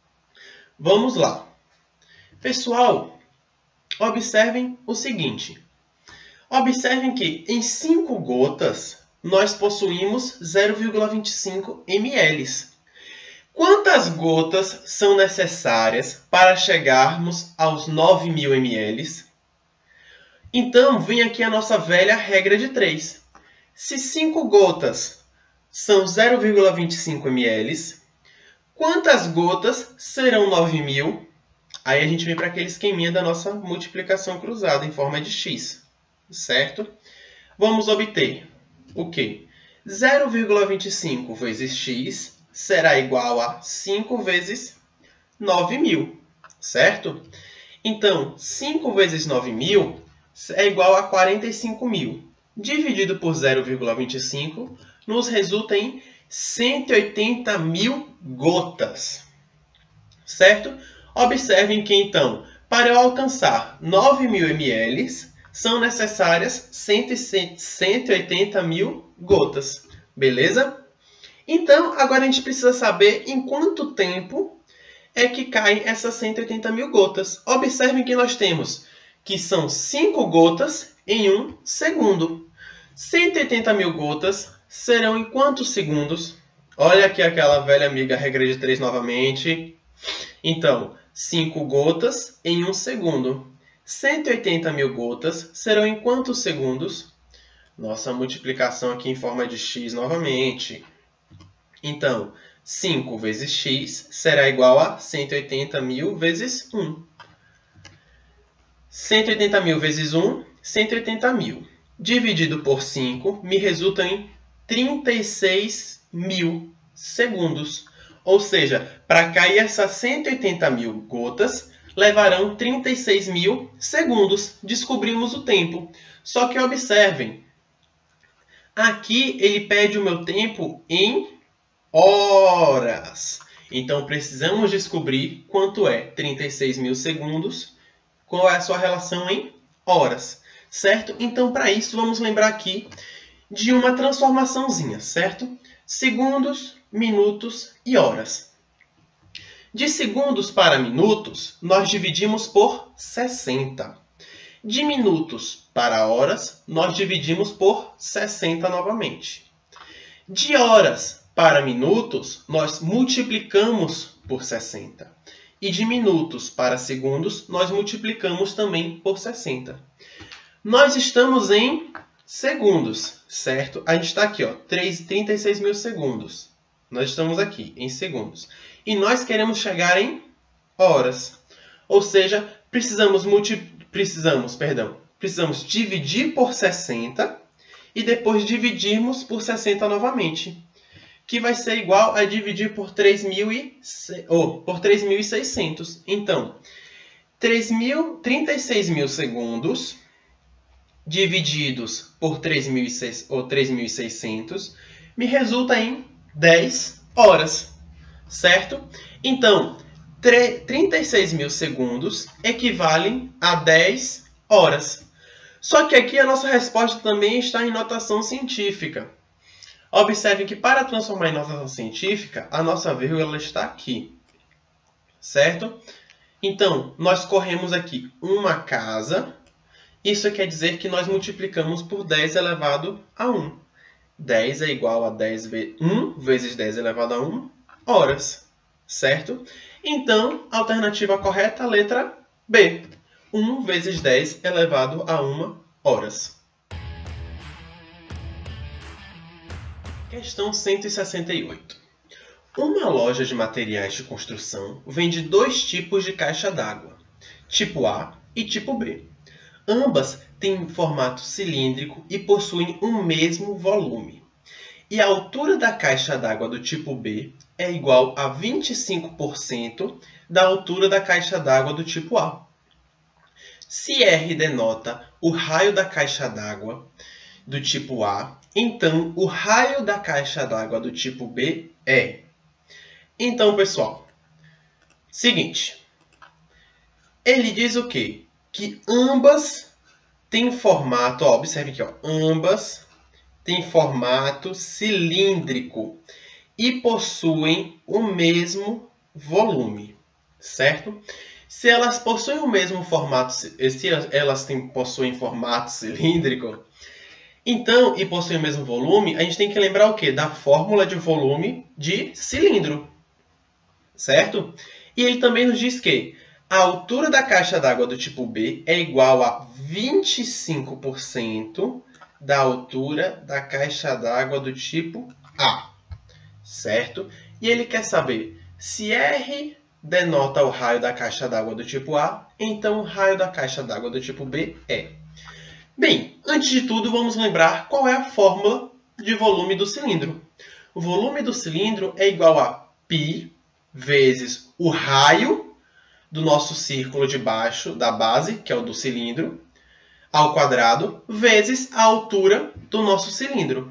Vamos lá. Pessoal, observem o seguinte. Observem que em cinco gotas nós possuímos zero vírgula vinte e cinco mililitros. Quantas gotas são necessárias para chegarmos aos nove mil mililitros? Então, vem aqui a nossa velha regra de três. Se cinco gotas são zero vírgula vinte e cinco mililitros, quantas gotas serão nove mil? Aí a gente vem para aquele esqueminha da nossa multiplicação cruzada em forma de x. Certo? Vamos obter o quê? zero vírgula vinte e cinco vezes x será igual a cinco vezes nove mil. Certo? Então, cinco vezes nove mil é igual a quarenta e cinco mil. Dividido por zero vírgula vinte e cinco nos resulta em cento e oitenta mil gotas. Certo? Observem que, então, para eu alcançar nove mil mililitros, são necessárias cento e oitenta mil gotas. Beleza? Então, agora a gente precisa saber em quanto tempo é que caem essas cento e oitenta mil gotas. Observem que nós temos que são cinco gotas em um segundo. cento e oitenta mil gotas serão em quantos segundos? Olha aqui aquela velha amiga regra de três novamente. Então, cinco gotas em um segundo. cento e oitenta mil gotas serão em quantos segundos? Nossa multiplicação aqui em forma de x novamente. Então, cinco vezes x será igual a cento e oitenta mil vezes um. cento e oitenta mil vezes um, cento e oitenta mil. Dividido por cinco, me resulta em trinta e seis mil segundos. Ou seja, para cair essas cento e oitenta mil gotas, levarão trinta e seis mil segundos. Descobrimos o tempo. Só que observem, aqui ele pede o meu tempo em horas. Então, precisamos descobrir quanto é trinta e seis mil segundos, qual é a sua relação em horas, certo? Então, para isso, vamos lembrar aqui de uma transformaçãozinha, certo? Segundos, minutos e horas. De segundos para minutos, nós dividimos por sessenta. De minutos para horas, nós dividimos por sessenta novamente. De horas para minutos, nós multiplicamos por sessenta. E de minutos para segundos, nós multiplicamos também por sessenta. Nós estamos em segundos, certo? A gente está aqui, ó, trinta e seis mil segundos. Nós estamos aqui em segundos. E nós queremos chegar em horas. Ou seja, precisamos, multi... precisamos, perdão, precisamos dividir por sessenta e depois dividirmos por sessenta novamente, que vai ser igual a dividir por três mil e seiscentos. Então, trinta e seis mil segundos divididos por três mil e seiscentos me resulta em dez horas, certo? Então, trinta e seis mil segundos equivalem a dez horas. Só que aqui a nossa resposta também está em notação científica. Observe que para transformar em notação científica, a nossa vírgula está aqui, certo? Então, nós corremos aqui uma casa. Isso quer dizer que nós multiplicamos por dez elevado a um. dez é igual a dez vezes um vezes dez elevado a um horas, certo? Então, a alternativa correta é a letra B. um vezes dez elevado a uma horas. Questão cento e sessenta e oito. Uma loja de materiais de construção vende dois tipos de caixa d'água, tipo A e tipo B. Ambas têm formato cilíndrico e possuem o mesmo volume. E a altura da caixa d'água do tipo B é igual a vinte e cinco por cento da altura da caixa d'água do tipo A. Se R denota o raio da caixa d'água do tipo A, então o raio da caixa d'água do tipo B é... Então, pessoal, seguinte, ele diz o quê? Que ambas têm formato, ó, observe aqui, ó, ambas têm formato cilíndrico e possuem o mesmo volume, certo? Se elas possuem o mesmo formato, se elas têm, possuem formato cilíndrico, então, e possuem o mesmo volume, a gente tem que lembrar o quê? Da fórmula de volume de cilindro, certo? E ele também nos diz que a altura da caixa d'água do tipo B é igual a vinte e cinco por cento da altura da caixa d'água do tipo A, certo? E ele quer saber se R denota o raio da caixa d'água do tipo A, então o raio da caixa d'água do tipo B é... Bem, antes de tudo, vamos lembrar qual é a fórmula de volume do cilindro. O volume do cilindro é igual a π vezes o raio do nosso círculo de baixo, da base, que é o do cilindro, ao quadrado, vezes a altura do nosso cilindro.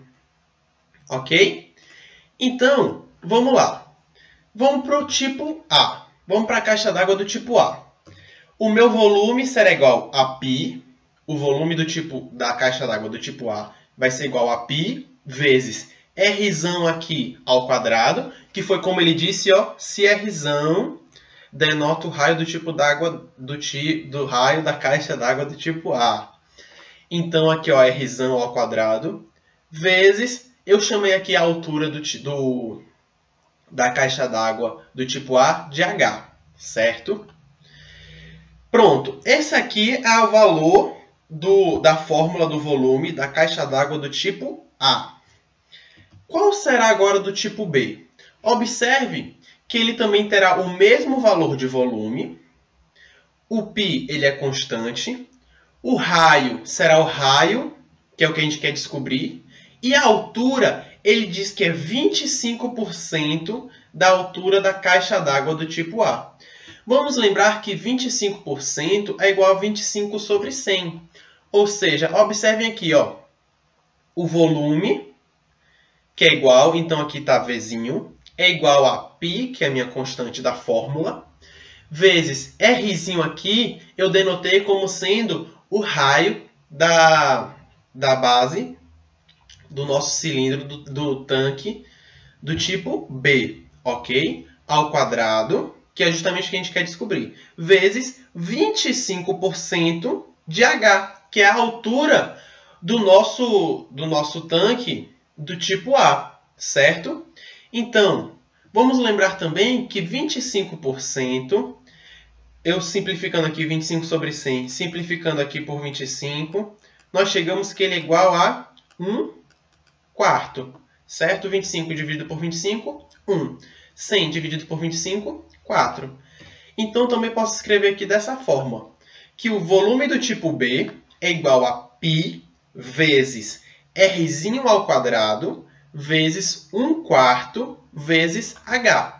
Ok? Então, vamos lá. Vamos para o tipo A. Vamos para a caixa d'água do tipo A. O meu volume será igual a π. O volume do tipo, da caixa d'água do tipo A vai ser igual a π vezes Rzão aqui ao quadrado, que foi como ele disse, ó, se Rzão denota o raio do tipo d'água do, ti, do raio da caixa d'água do tipo A. Então aqui, ó, Rzão ao quadrado vezes, eu chamei aqui a altura do, do, da caixa d'água do tipo A de H, certo? Pronto, esse aqui é o valor Do, da fórmula do volume da caixa d'água do tipo A. Qual será agora do tipo B? Observe que ele também terá o mesmo valor de volume, o π ele é constante, o raio será o raio, que é o que a gente quer descobrir, e a altura, ele diz que é vinte e cinco por cento da altura da caixa d'água do tipo A. Vamos lembrar que vinte e cinco por cento é igual a vinte e cinco sobre cem. Ou seja, observem aqui, ó, o volume, que é igual, então aqui está Vzinho, é igual a π, que é a minha constante da fórmula, vezes Rzinho aqui, eu denotei como sendo o raio da, da base do nosso cilindro, do, do tanque, do tipo B, ok? Ao quadrado, que é justamente o que a gente quer descobrir, vezes vinte e cinco por cento de H, que é a altura do nosso, do nosso tanque do tipo A, certo? Então, vamos lembrar também que vinte e cinco por cento, eu simplificando aqui vinte e cinco sobre cem, simplificando aqui por vinte e cinco, nós chegamos que ele é igual a um quarto, certo? vinte e cinco dividido por vinte e cinco, um. cem dividido por vinte e cinco, quatro. Então, também posso escrever aqui dessa forma, que o volume do tipo B é igual a π vezes Rzinho ao quadrado vezes um quarto vezes H,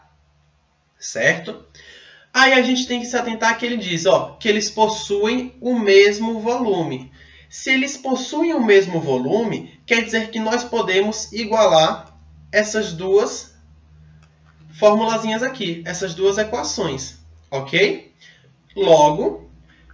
certo? Aí a gente tem que se atentar que ele diz, ó, que eles possuem o mesmo volume. Se eles possuem o mesmo volume, quer dizer que nós podemos igualar essas duas formulazinhas aqui, essas duas equações, ok? Logo,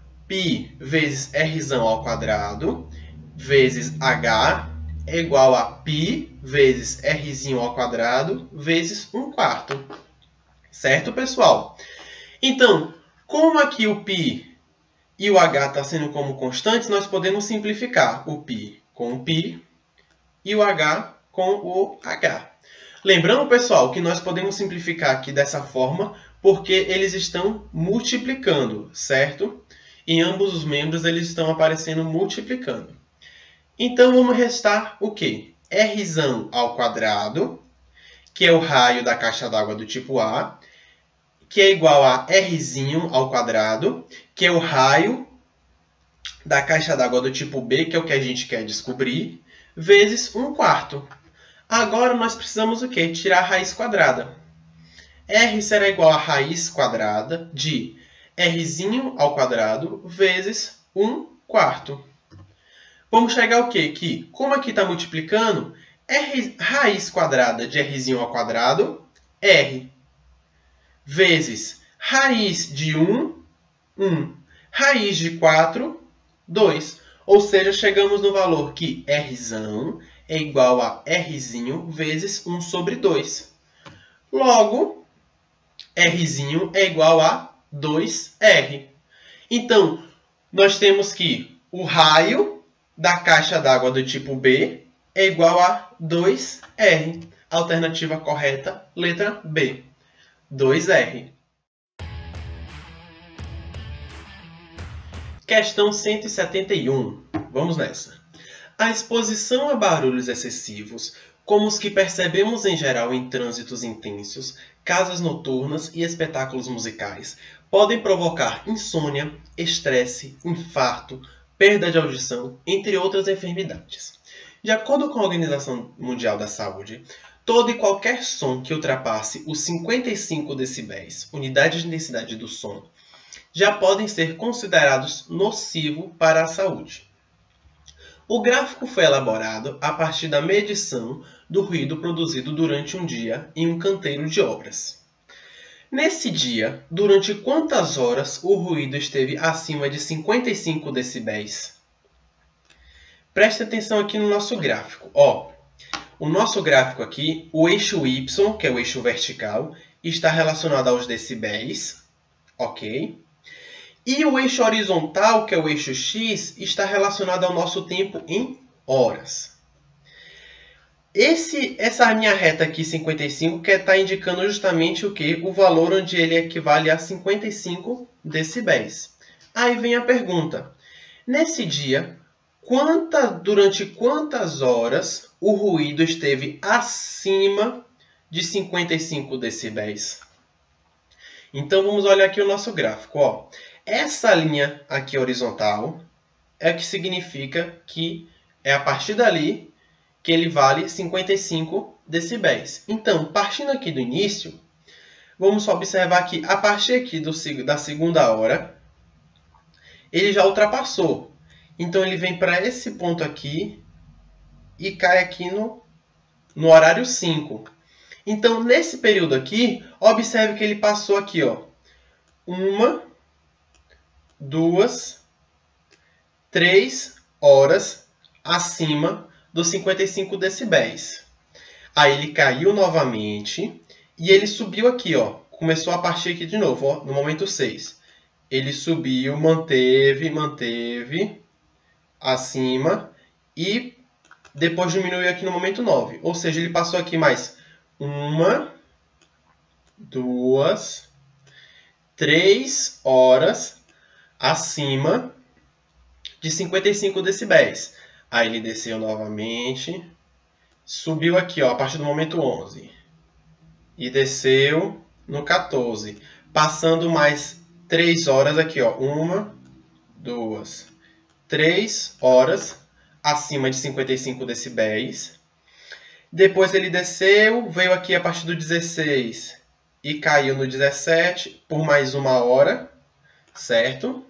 π vezes Rzão ao quadrado vezes H é igual a π vezes Rzinho ao quadrado vezes um quarto. Certo, pessoal? Então, como aqui o π e o H está sendo como constantes, nós podemos simplificar o π com o π e o H com o H. Lembrando, pessoal, que nós podemos simplificar aqui dessa forma porque eles estão multiplicando, certo? Em ambos os membros eles estão aparecendo multiplicando. Então, vamos restar o quê? Rzão ao quadrado, que é o raio da caixa d'água do tipo A, que é igual a Rzinho ao quadrado, que é o raio da caixa d'água do tipo B, que é o que a gente quer descobrir, vezes um quarto. Agora, nós precisamos o quê? Tirar a raiz quadrada. R será igual a raiz quadrada de Rzinho ao quadrado vezes um quarto. Vamos chegar ao quê? Que, como aqui está multiplicando, R, raiz quadrada de Rzinho ao quadrado, R, vezes raiz de um, um, raiz de quatro, dois. Ou seja, chegamos no valor que Rzão é igual a Rzinho vezes um sobre dois. Logo, Rzinho é igual a dois R. Então, nós temos que o raio da caixa d'água do tipo B é igual a dois R. Alternativa correta, letra B. dois R. Questão cento e setenta e um. Vamos nessa. A exposição a barulhos excessivos, como os que percebemos em geral em trânsitos intensos, casas noturnas e espetáculos musicais, podem provocar insônia, estresse, infarto, perda de audição, entre outras enfermidades. De acordo com a Organização Mundial da Saúde, todo e qualquer som que ultrapasse os cinquenta e cinco decibéis, unidade de intensidade do som, já podem ser considerados nocivos para a saúde. O gráfico foi elaborado a partir da medição do ruído produzido durante um dia em um canteiro de obras. Nesse dia, durante quantas horas o ruído esteve acima de cinquenta e cinco decibéis? Preste atenção aqui no nosso gráfico. Ó, o nosso gráfico aqui, o eixo Y, que é o eixo vertical, está relacionado aos decibéis, ok? E o eixo horizontal, que é o eixo X, está relacionado ao nosso tempo em horas. Esse, essa minha reta aqui, cinquenta e cinco, que está indicando justamente o que? O valor onde ele equivale a cinquenta e cinco decibéis. Aí vem a pergunta. Nesse dia, quanta, durante quantas horas o ruído esteve acima de cinquenta e cinco decibéis? Então, vamos olhar aqui o nosso gráfico. Ó. Essa linha aqui horizontal é o que significa que é a partir dali que ele vale cinquenta e cinco decibéis. Então, partindo aqui do início, vamos observar que a partir aqui do, da segunda hora, ele já ultrapassou. Então, ele vem para esse ponto aqui e cai aqui no, no horário cinco. Então, nesse período aqui, observe que ele passou aqui, ó, uma, duas, três horas acima dos cinquenta e cinco decibéis. Aí ele caiu novamente e ele subiu aqui, ó. Começou a partir aqui de novo, ó, no momento seis. Ele subiu, manteve, manteve acima e depois diminuiu aqui no momento nove. Ou seja, ele passou aqui mais uma, duas, três horas acima de cinquenta e cinco decibéis. Aí ele desceu novamente, subiu aqui, ó, a partir do momento onze. E desceu no quatorze, passando mais três horas aqui, ó, uma, duas, três horas acima de cinquenta e cinco decibéis. Depois ele desceu, veio aqui a partir do dezesseis e caiu no dezessete por mais uma hora, certo?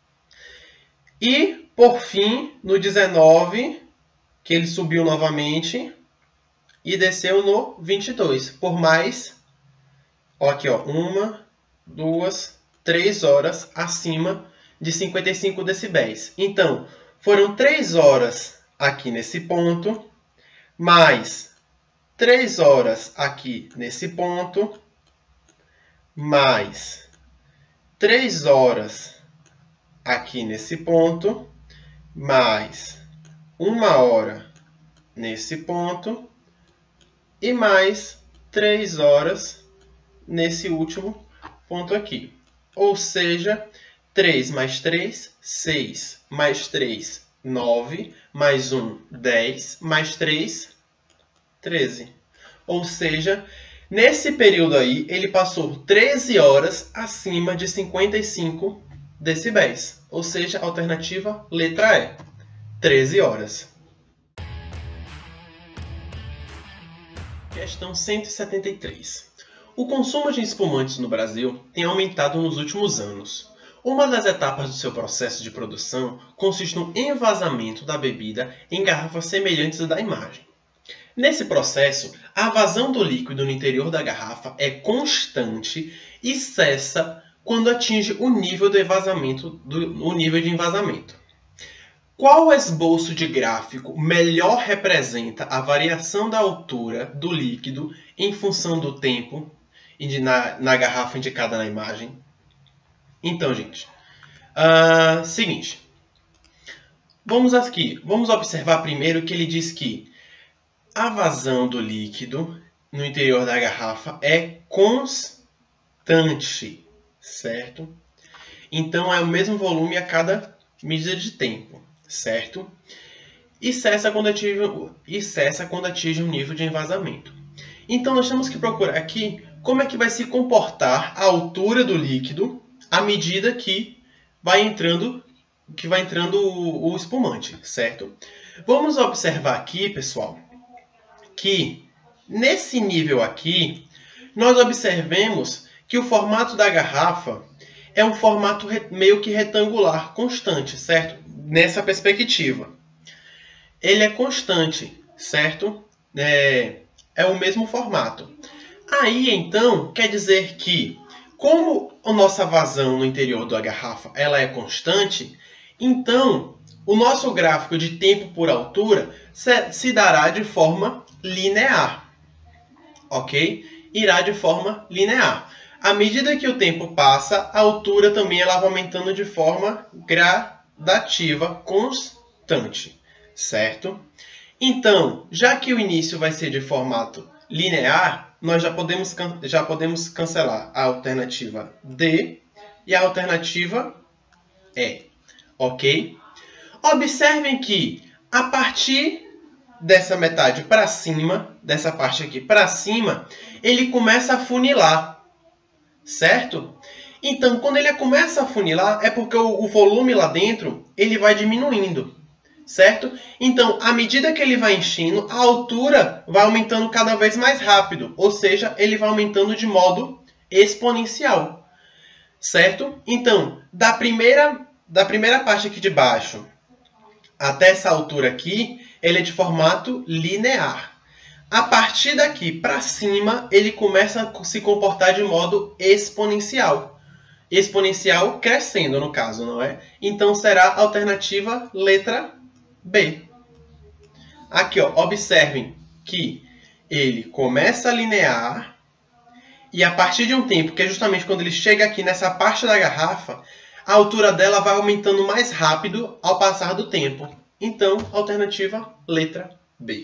E, por fim, no dezenove, que ele subiu novamente e desceu no vinte e dois, por mais, ó, aqui, ó, uma, duas, três horas acima de cinquenta e cinco decibéis. Então, foram três horas aqui nesse ponto, mais três horas aqui nesse ponto, mais três horas aqui nesse ponto, mais uma hora nesse ponto e mais três horas nesse último ponto aqui. Ou seja, três mais três, seis, mais três, nove, mais um, dez, mais três, treze. Ou seja, nesse período aí, ele passou treze horas acima de cinquenta e cinco decibéis. Ou seja, alternativa letra E, treze horas. Questão cento e setenta e três. O consumo de espumantes no Brasil tem aumentado nos últimos anos. Uma das etapas do seu processo de produção consiste no envasamento da bebida em garrafas semelhantes à da imagem. Nesse processo, a vazão do líquido no interior da garrafa é constante e cessa quando atinge o nível de envasamento, do, o nível de envasamento. Qual esboço de gráfico melhor representa a variação da altura do líquido em função do tempo na, na garrafa indicada na imagem? Então, gente, uh, seguinte, vamos aqui, vamos observar primeiro que ele diz que a vazão do líquido no interior da garrafa é constante, certo? Então, é o mesmo volume a cada medida de tempo, certo? E cessa quando atinge, e cessa quando atinge um nível de envasamento. Então, nós temos que procurar aqui como é que vai se comportar a altura do líquido à medida que vai entrando, que vai entrando o, o espumante, certo? Vamos observar aqui, pessoal, que nesse nível aqui, nós observemos que o formato da garrafa é um formato meio que retangular, constante, certo? Nessa perspectiva. Ele é constante, certo? É, é o mesmo formato. Aí, então, quer dizer que, como a nossa vazão no interior da garrafa ela é constante, então, o nosso gráfico de tempo por altura se, se dará de forma linear, ok? Irá de forma linear. À medida que o tempo passa, a altura também ela vai aumentando de forma gradativa, constante, certo? Então, já que o início vai ser de formato linear, nós já podemos, já podemos cancelar a alternativa D e a alternativa E, ok? Observem que, a partir dessa metade para cima, dessa parte aqui para cima, ele começa a funilar, certo? Então, quando ele começa a funilar, é porque o, o volume lá dentro ele vai diminuindo, certo? Então, à medida que ele vai enchendo, a altura vai aumentando cada vez mais rápido, ou seja, ele vai aumentando de modo exponencial, certo? Então, da primeira, da primeira parte aqui de baixo até essa altura aqui, ele é de formato linear. A partir daqui para cima, ele começa a se comportar de modo exponencial. Exponencial crescendo, no caso, não é? Então, será a alternativa letra B. Aqui, ó, observem que ele começa linear e a partir de um tempo, que é justamente quando ele chega aqui nessa parte da garrafa, a altura dela vai aumentando mais rápido ao passar do tempo. Então, alternativa letra B.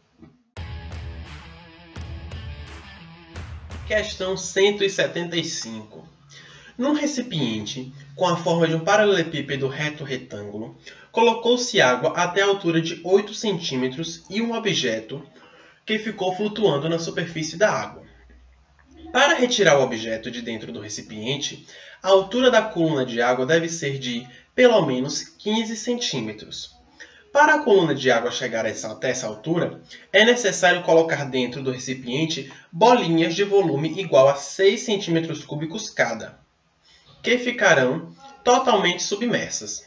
Questão cento e setenta e cinco. Num recipiente com a forma de um paralelepípedo reto-retângulo, colocou-se água até a altura de oito centímetros e um objeto que ficou flutuando na superfície da água. Para retirar o objeto de dentro do recipiente, a altura da coluna de água deve ser de pelo menos quinze centímetros. Para a coluna de água chegar até essa altura, é necessário colocar dentro do recipiente bolinhas de volume igual a seis centímetros cúbicos cada, que ficarão totalmente submersas.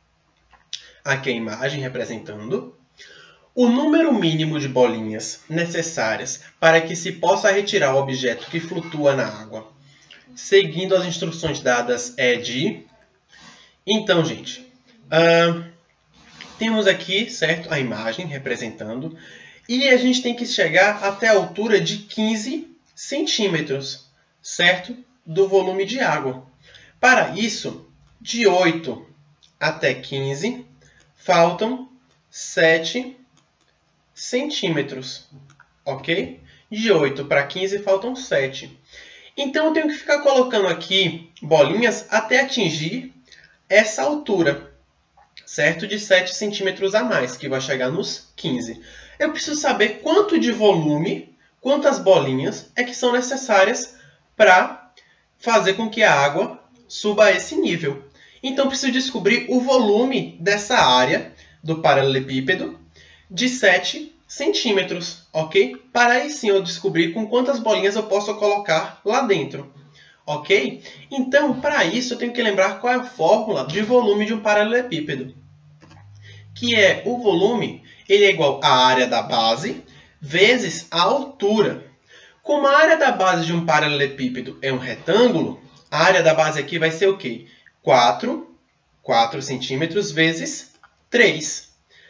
Aqui a imagem representando o número mínimo de bolinhas necessárias para que se possa retirar o objeto que flutua na água. Seguindo as instruções dadas é de... Então, gente, uh, temos aqui, certo, a imagem representando, e a gente tem que chegar até a altura de quinze centímetros, certo, do volume de água. Para isso, de oito até quinze, faltam sete centímetros, ok? De oito para quinze, faltam sete. Então, eu tenho que ficar colocando aqui bolinhas até atingir essa altura, certo? De sete centímetros a mais, que vai chegar nos quinze. Eu preciso saber quanto de volume, quantas bolinhas é que são necessárias para fazer com que a água suba a esse nível. Então, preciso descobrir o volume dessa área do paralelepípedo de sete centímetros, ok? Para aí sim eu descobrir com quantas bolinhas eu posso colocar lá dentro, ok? Então, para isso, eu tenho que lembrar qual é a fórmula de volume de um paralelepípedo, que é o volume, ele é igual à área da base vezes a altura. Como a área da base de um paralelepípedo é um retângulo, a área da base aqui vai ser o quê? quatro, quatro centímetros vezes três.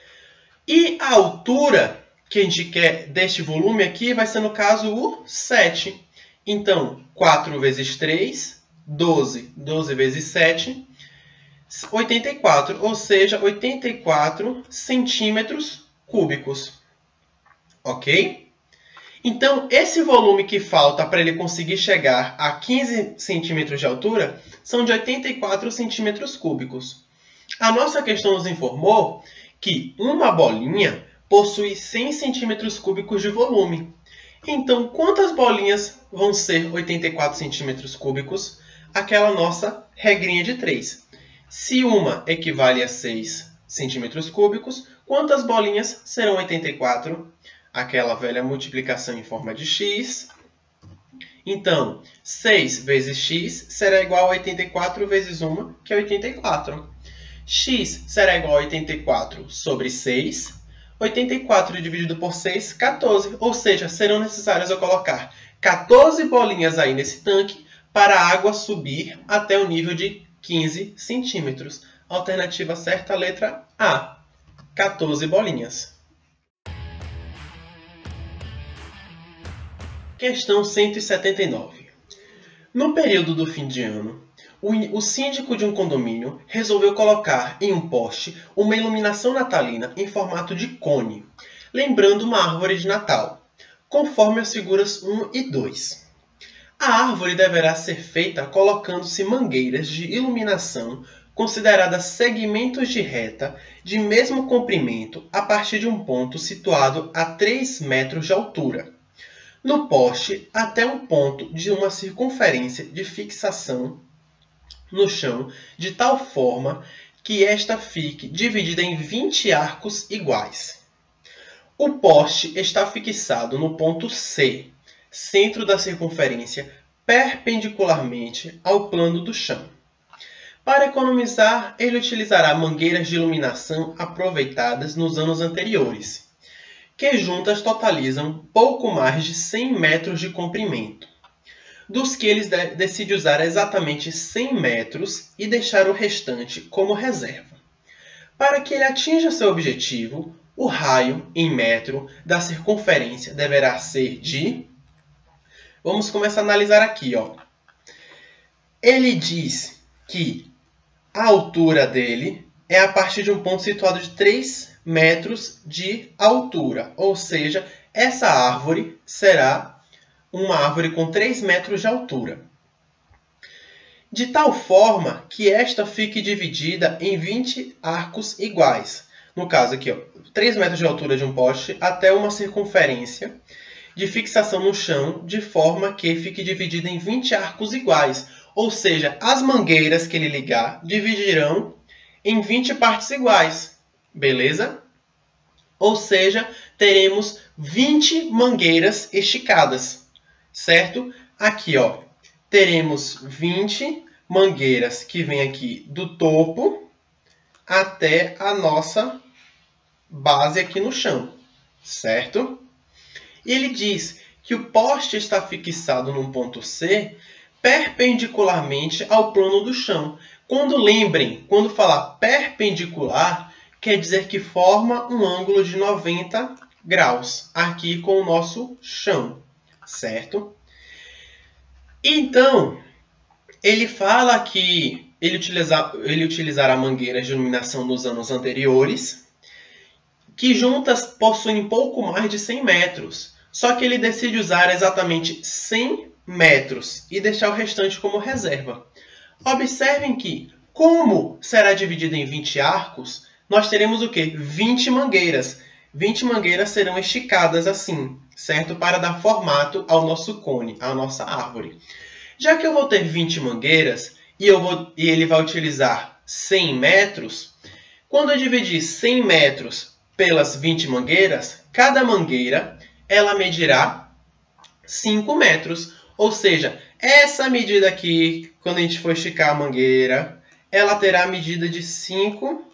E a altura que a gente quer deste volume aqui vai ser, no caso, o sete. Então, quatro vezes três, doze. doze vezes sete, oitenta e quatro. Ou seja, oitenta e quatro centímetros cúbicos. Ok? Então, esse volume que falta para ele conseguir chegar a quinze centímetros de altura são de oitenta e quatro centímetros cúbicos. A nossa questão nos informou que uma bolinha possui cem centímetros cúbicos de volume. Então, quantas bolinhas vão ser oitenta e quatro centímetros cúbicos? Aquela nossa regrinha de três. Se uma equivale a seis centímetros cúbicos, quantas bolinhas serão oitenta e quatro? Aquela velha multiplicação em forma de x. Então, seis vezes x será igual a oitenta e quatro vezes uma, que é oitenta e quatro. X será igual a oitenta e quatro sobre seis. oitenta e quatro dividido por seis, quatorze. Ou seja, serão necessárias eu colocar quatorze bolinhas aí nesse tanque para a água subir até o nível de quinze centímetros. Alternativa certa, letra A. quatorze bolinhas. Questão cento e setenta e nove. No período do fim de ano, o síndico de um condomínio resolveu colocar em um poste uma iluminação natalina em formato de cone, lembrando uma árvore de Natal, conforme as figuras um e dois. A árvore deverá ser feita colocando-se mangueiras de iluminação consideradas segmentos de reta de mesmo comprimento a partir de um ponto situado a três metros de altura. no poste até um ponto de uma circunferência de fixação no chão, de tal forma que esta fique dividida em vinte arcos iguais. O poste está fixado no ponto C, centro da circunferência, perpendicularmente ao plano do chão. Para economizar, ele utilizará mangueiras de iluminação aproveitadas nos anos anteriores, que juntas totalizam pouco mais de cem metros de comprimento, dos que ele decide usar exatamente cem metros e deixar o restante como reserva. Para que ele atinja seu objetivo, o raio em metro da circunferência deverá ser de... Vamos começar a analisar aqui, ó. Ele diz que a altura dele é a partir de um ponto situado de três metros de altura. Ou seja, essa árvore será uma árvore com três metros de altura. De tal forma que esta fique dividida em vinte arcos iguais. No caso aqui, ó, três metros de altura de um poste até uma circunferência de fixação no chão, de forma que fique dividida em vinte arcos iguais. Ou seja, as mangueiras que ele ligar dividirão em vinte partes iguais. Beleza? Ou seja, teremos vinte mangueiras esticadas. Certo? Aqui, ó, teremos vinte mangueiras que vêm aqui do topo até a nossa base aqui no chão, certo? E ele diz que o poste está fixado num ponto C perpendicularmente ao plano do chão. Quando lembrem, quando falar perpendicular, quer dizer que forma um ângulo de noventa graus aqui com o nosso chão, certo? Então, ele fala que ele, utiliza, ele utilizará mangueiras de iluminação nos anos anteriores, que juntas possuem pouco mais de cem metros. Só que ele decide usar exatamente cem metros e deixar o restante como reserva. Observem que, como será dividido em vinte arcos, nós teremos o quê? vinte mangueiras. vinte mangueiras serão esticadas assim, certo? Para dar formato ao nosso cone, à nossa árvore. Já que eu vou ter vinte mangueiras e, eu vou, e ele vai utilizar cem metros, quando eu dividir cem metros pelas vinte mangueiras, cada mangueira ela medirá cinco metros. Ou seja, essa medida aqui, quando a gente for esticar a mangueira, ela terá a medida de cinco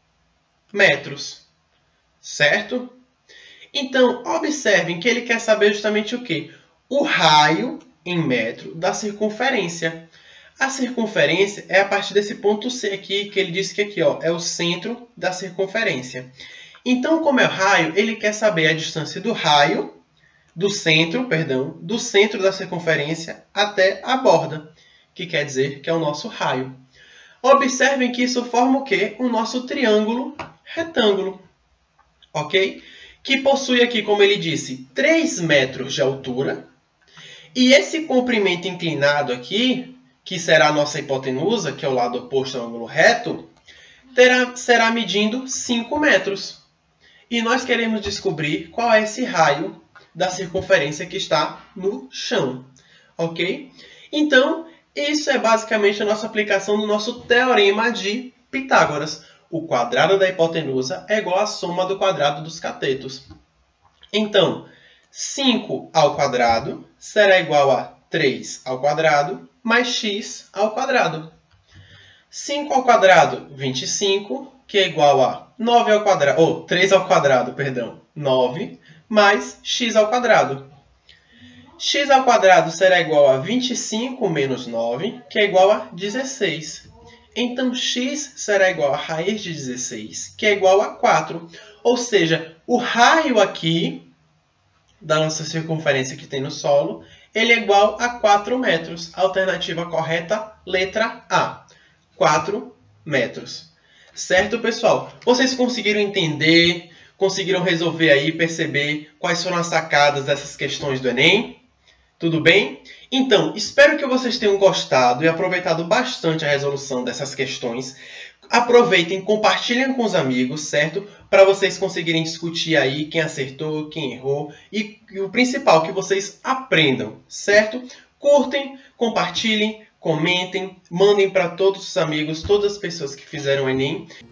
metros. Certo? Então, observem que ele quer saber justamente o quê? O raio em metro da circunferência. A circunferência é a partir desse ponto C aqui, que ele disse que aqui, ó, é o centro da circunferência. Então, como é o raio, ele quer saber a distância do raio, do centro, perdão, do centro da circunferência até a borda, que quer dizer que é o nosso raio. Observem que isso forma o quê? O nosso triângulo retângulo, ok? Que possui aqui, como ele disse, três metros de altura. E esse comprimento inclinado aqui, que será a nossa hipotenusa, que é o lado oposto ao ângulo reto, terá, será medindo cinco metros. E nós queremos descobrir qual é esse raio da circunferência que está no chão, ok? Então, isso é basicamente a nossa aplicação do nosso teorema de Pitágoras. O quadrado da hipotenusa é igual à soma do quadrado dos catetos. Então, cinco ao quadrado será igual a três ao quadrado mais x ao quadrado. cinco ao quadrado, vinte e cinco, que é igual a nove ao quadrado, ou três ao quadrado, perdão, nove, mais x ao quadrado. X ao quadrado será igual a vinte e cinco menos nove, que é igual a dezesseis. Então, x será igual a raiz de dezesseis, que é igual a quatro. Ou seja, o raio aqui da nossa circunferência que tem no solo, ele é igual a quatro metros. Alternativa correta, letra A. quatro metros. Certo, pessoal? Vocês conseguiram entender, conseguiram resolver aí, perceber quais foram as sacadas dessas questões do Enem? Tudo bem? Então, espero que vocês tenham gostado e aproveitado bastante a resolução dessas questões. Aproveitem, compartilhem com os amigos, certo? Para vocês conseguirem discutir aí quem acertou, quem errou e, e o principal, que vocês aprendam, certo? Curtem, compartilhem, comentem, mandem para todos os amigos, todas as pessoas que fizeram o Enem.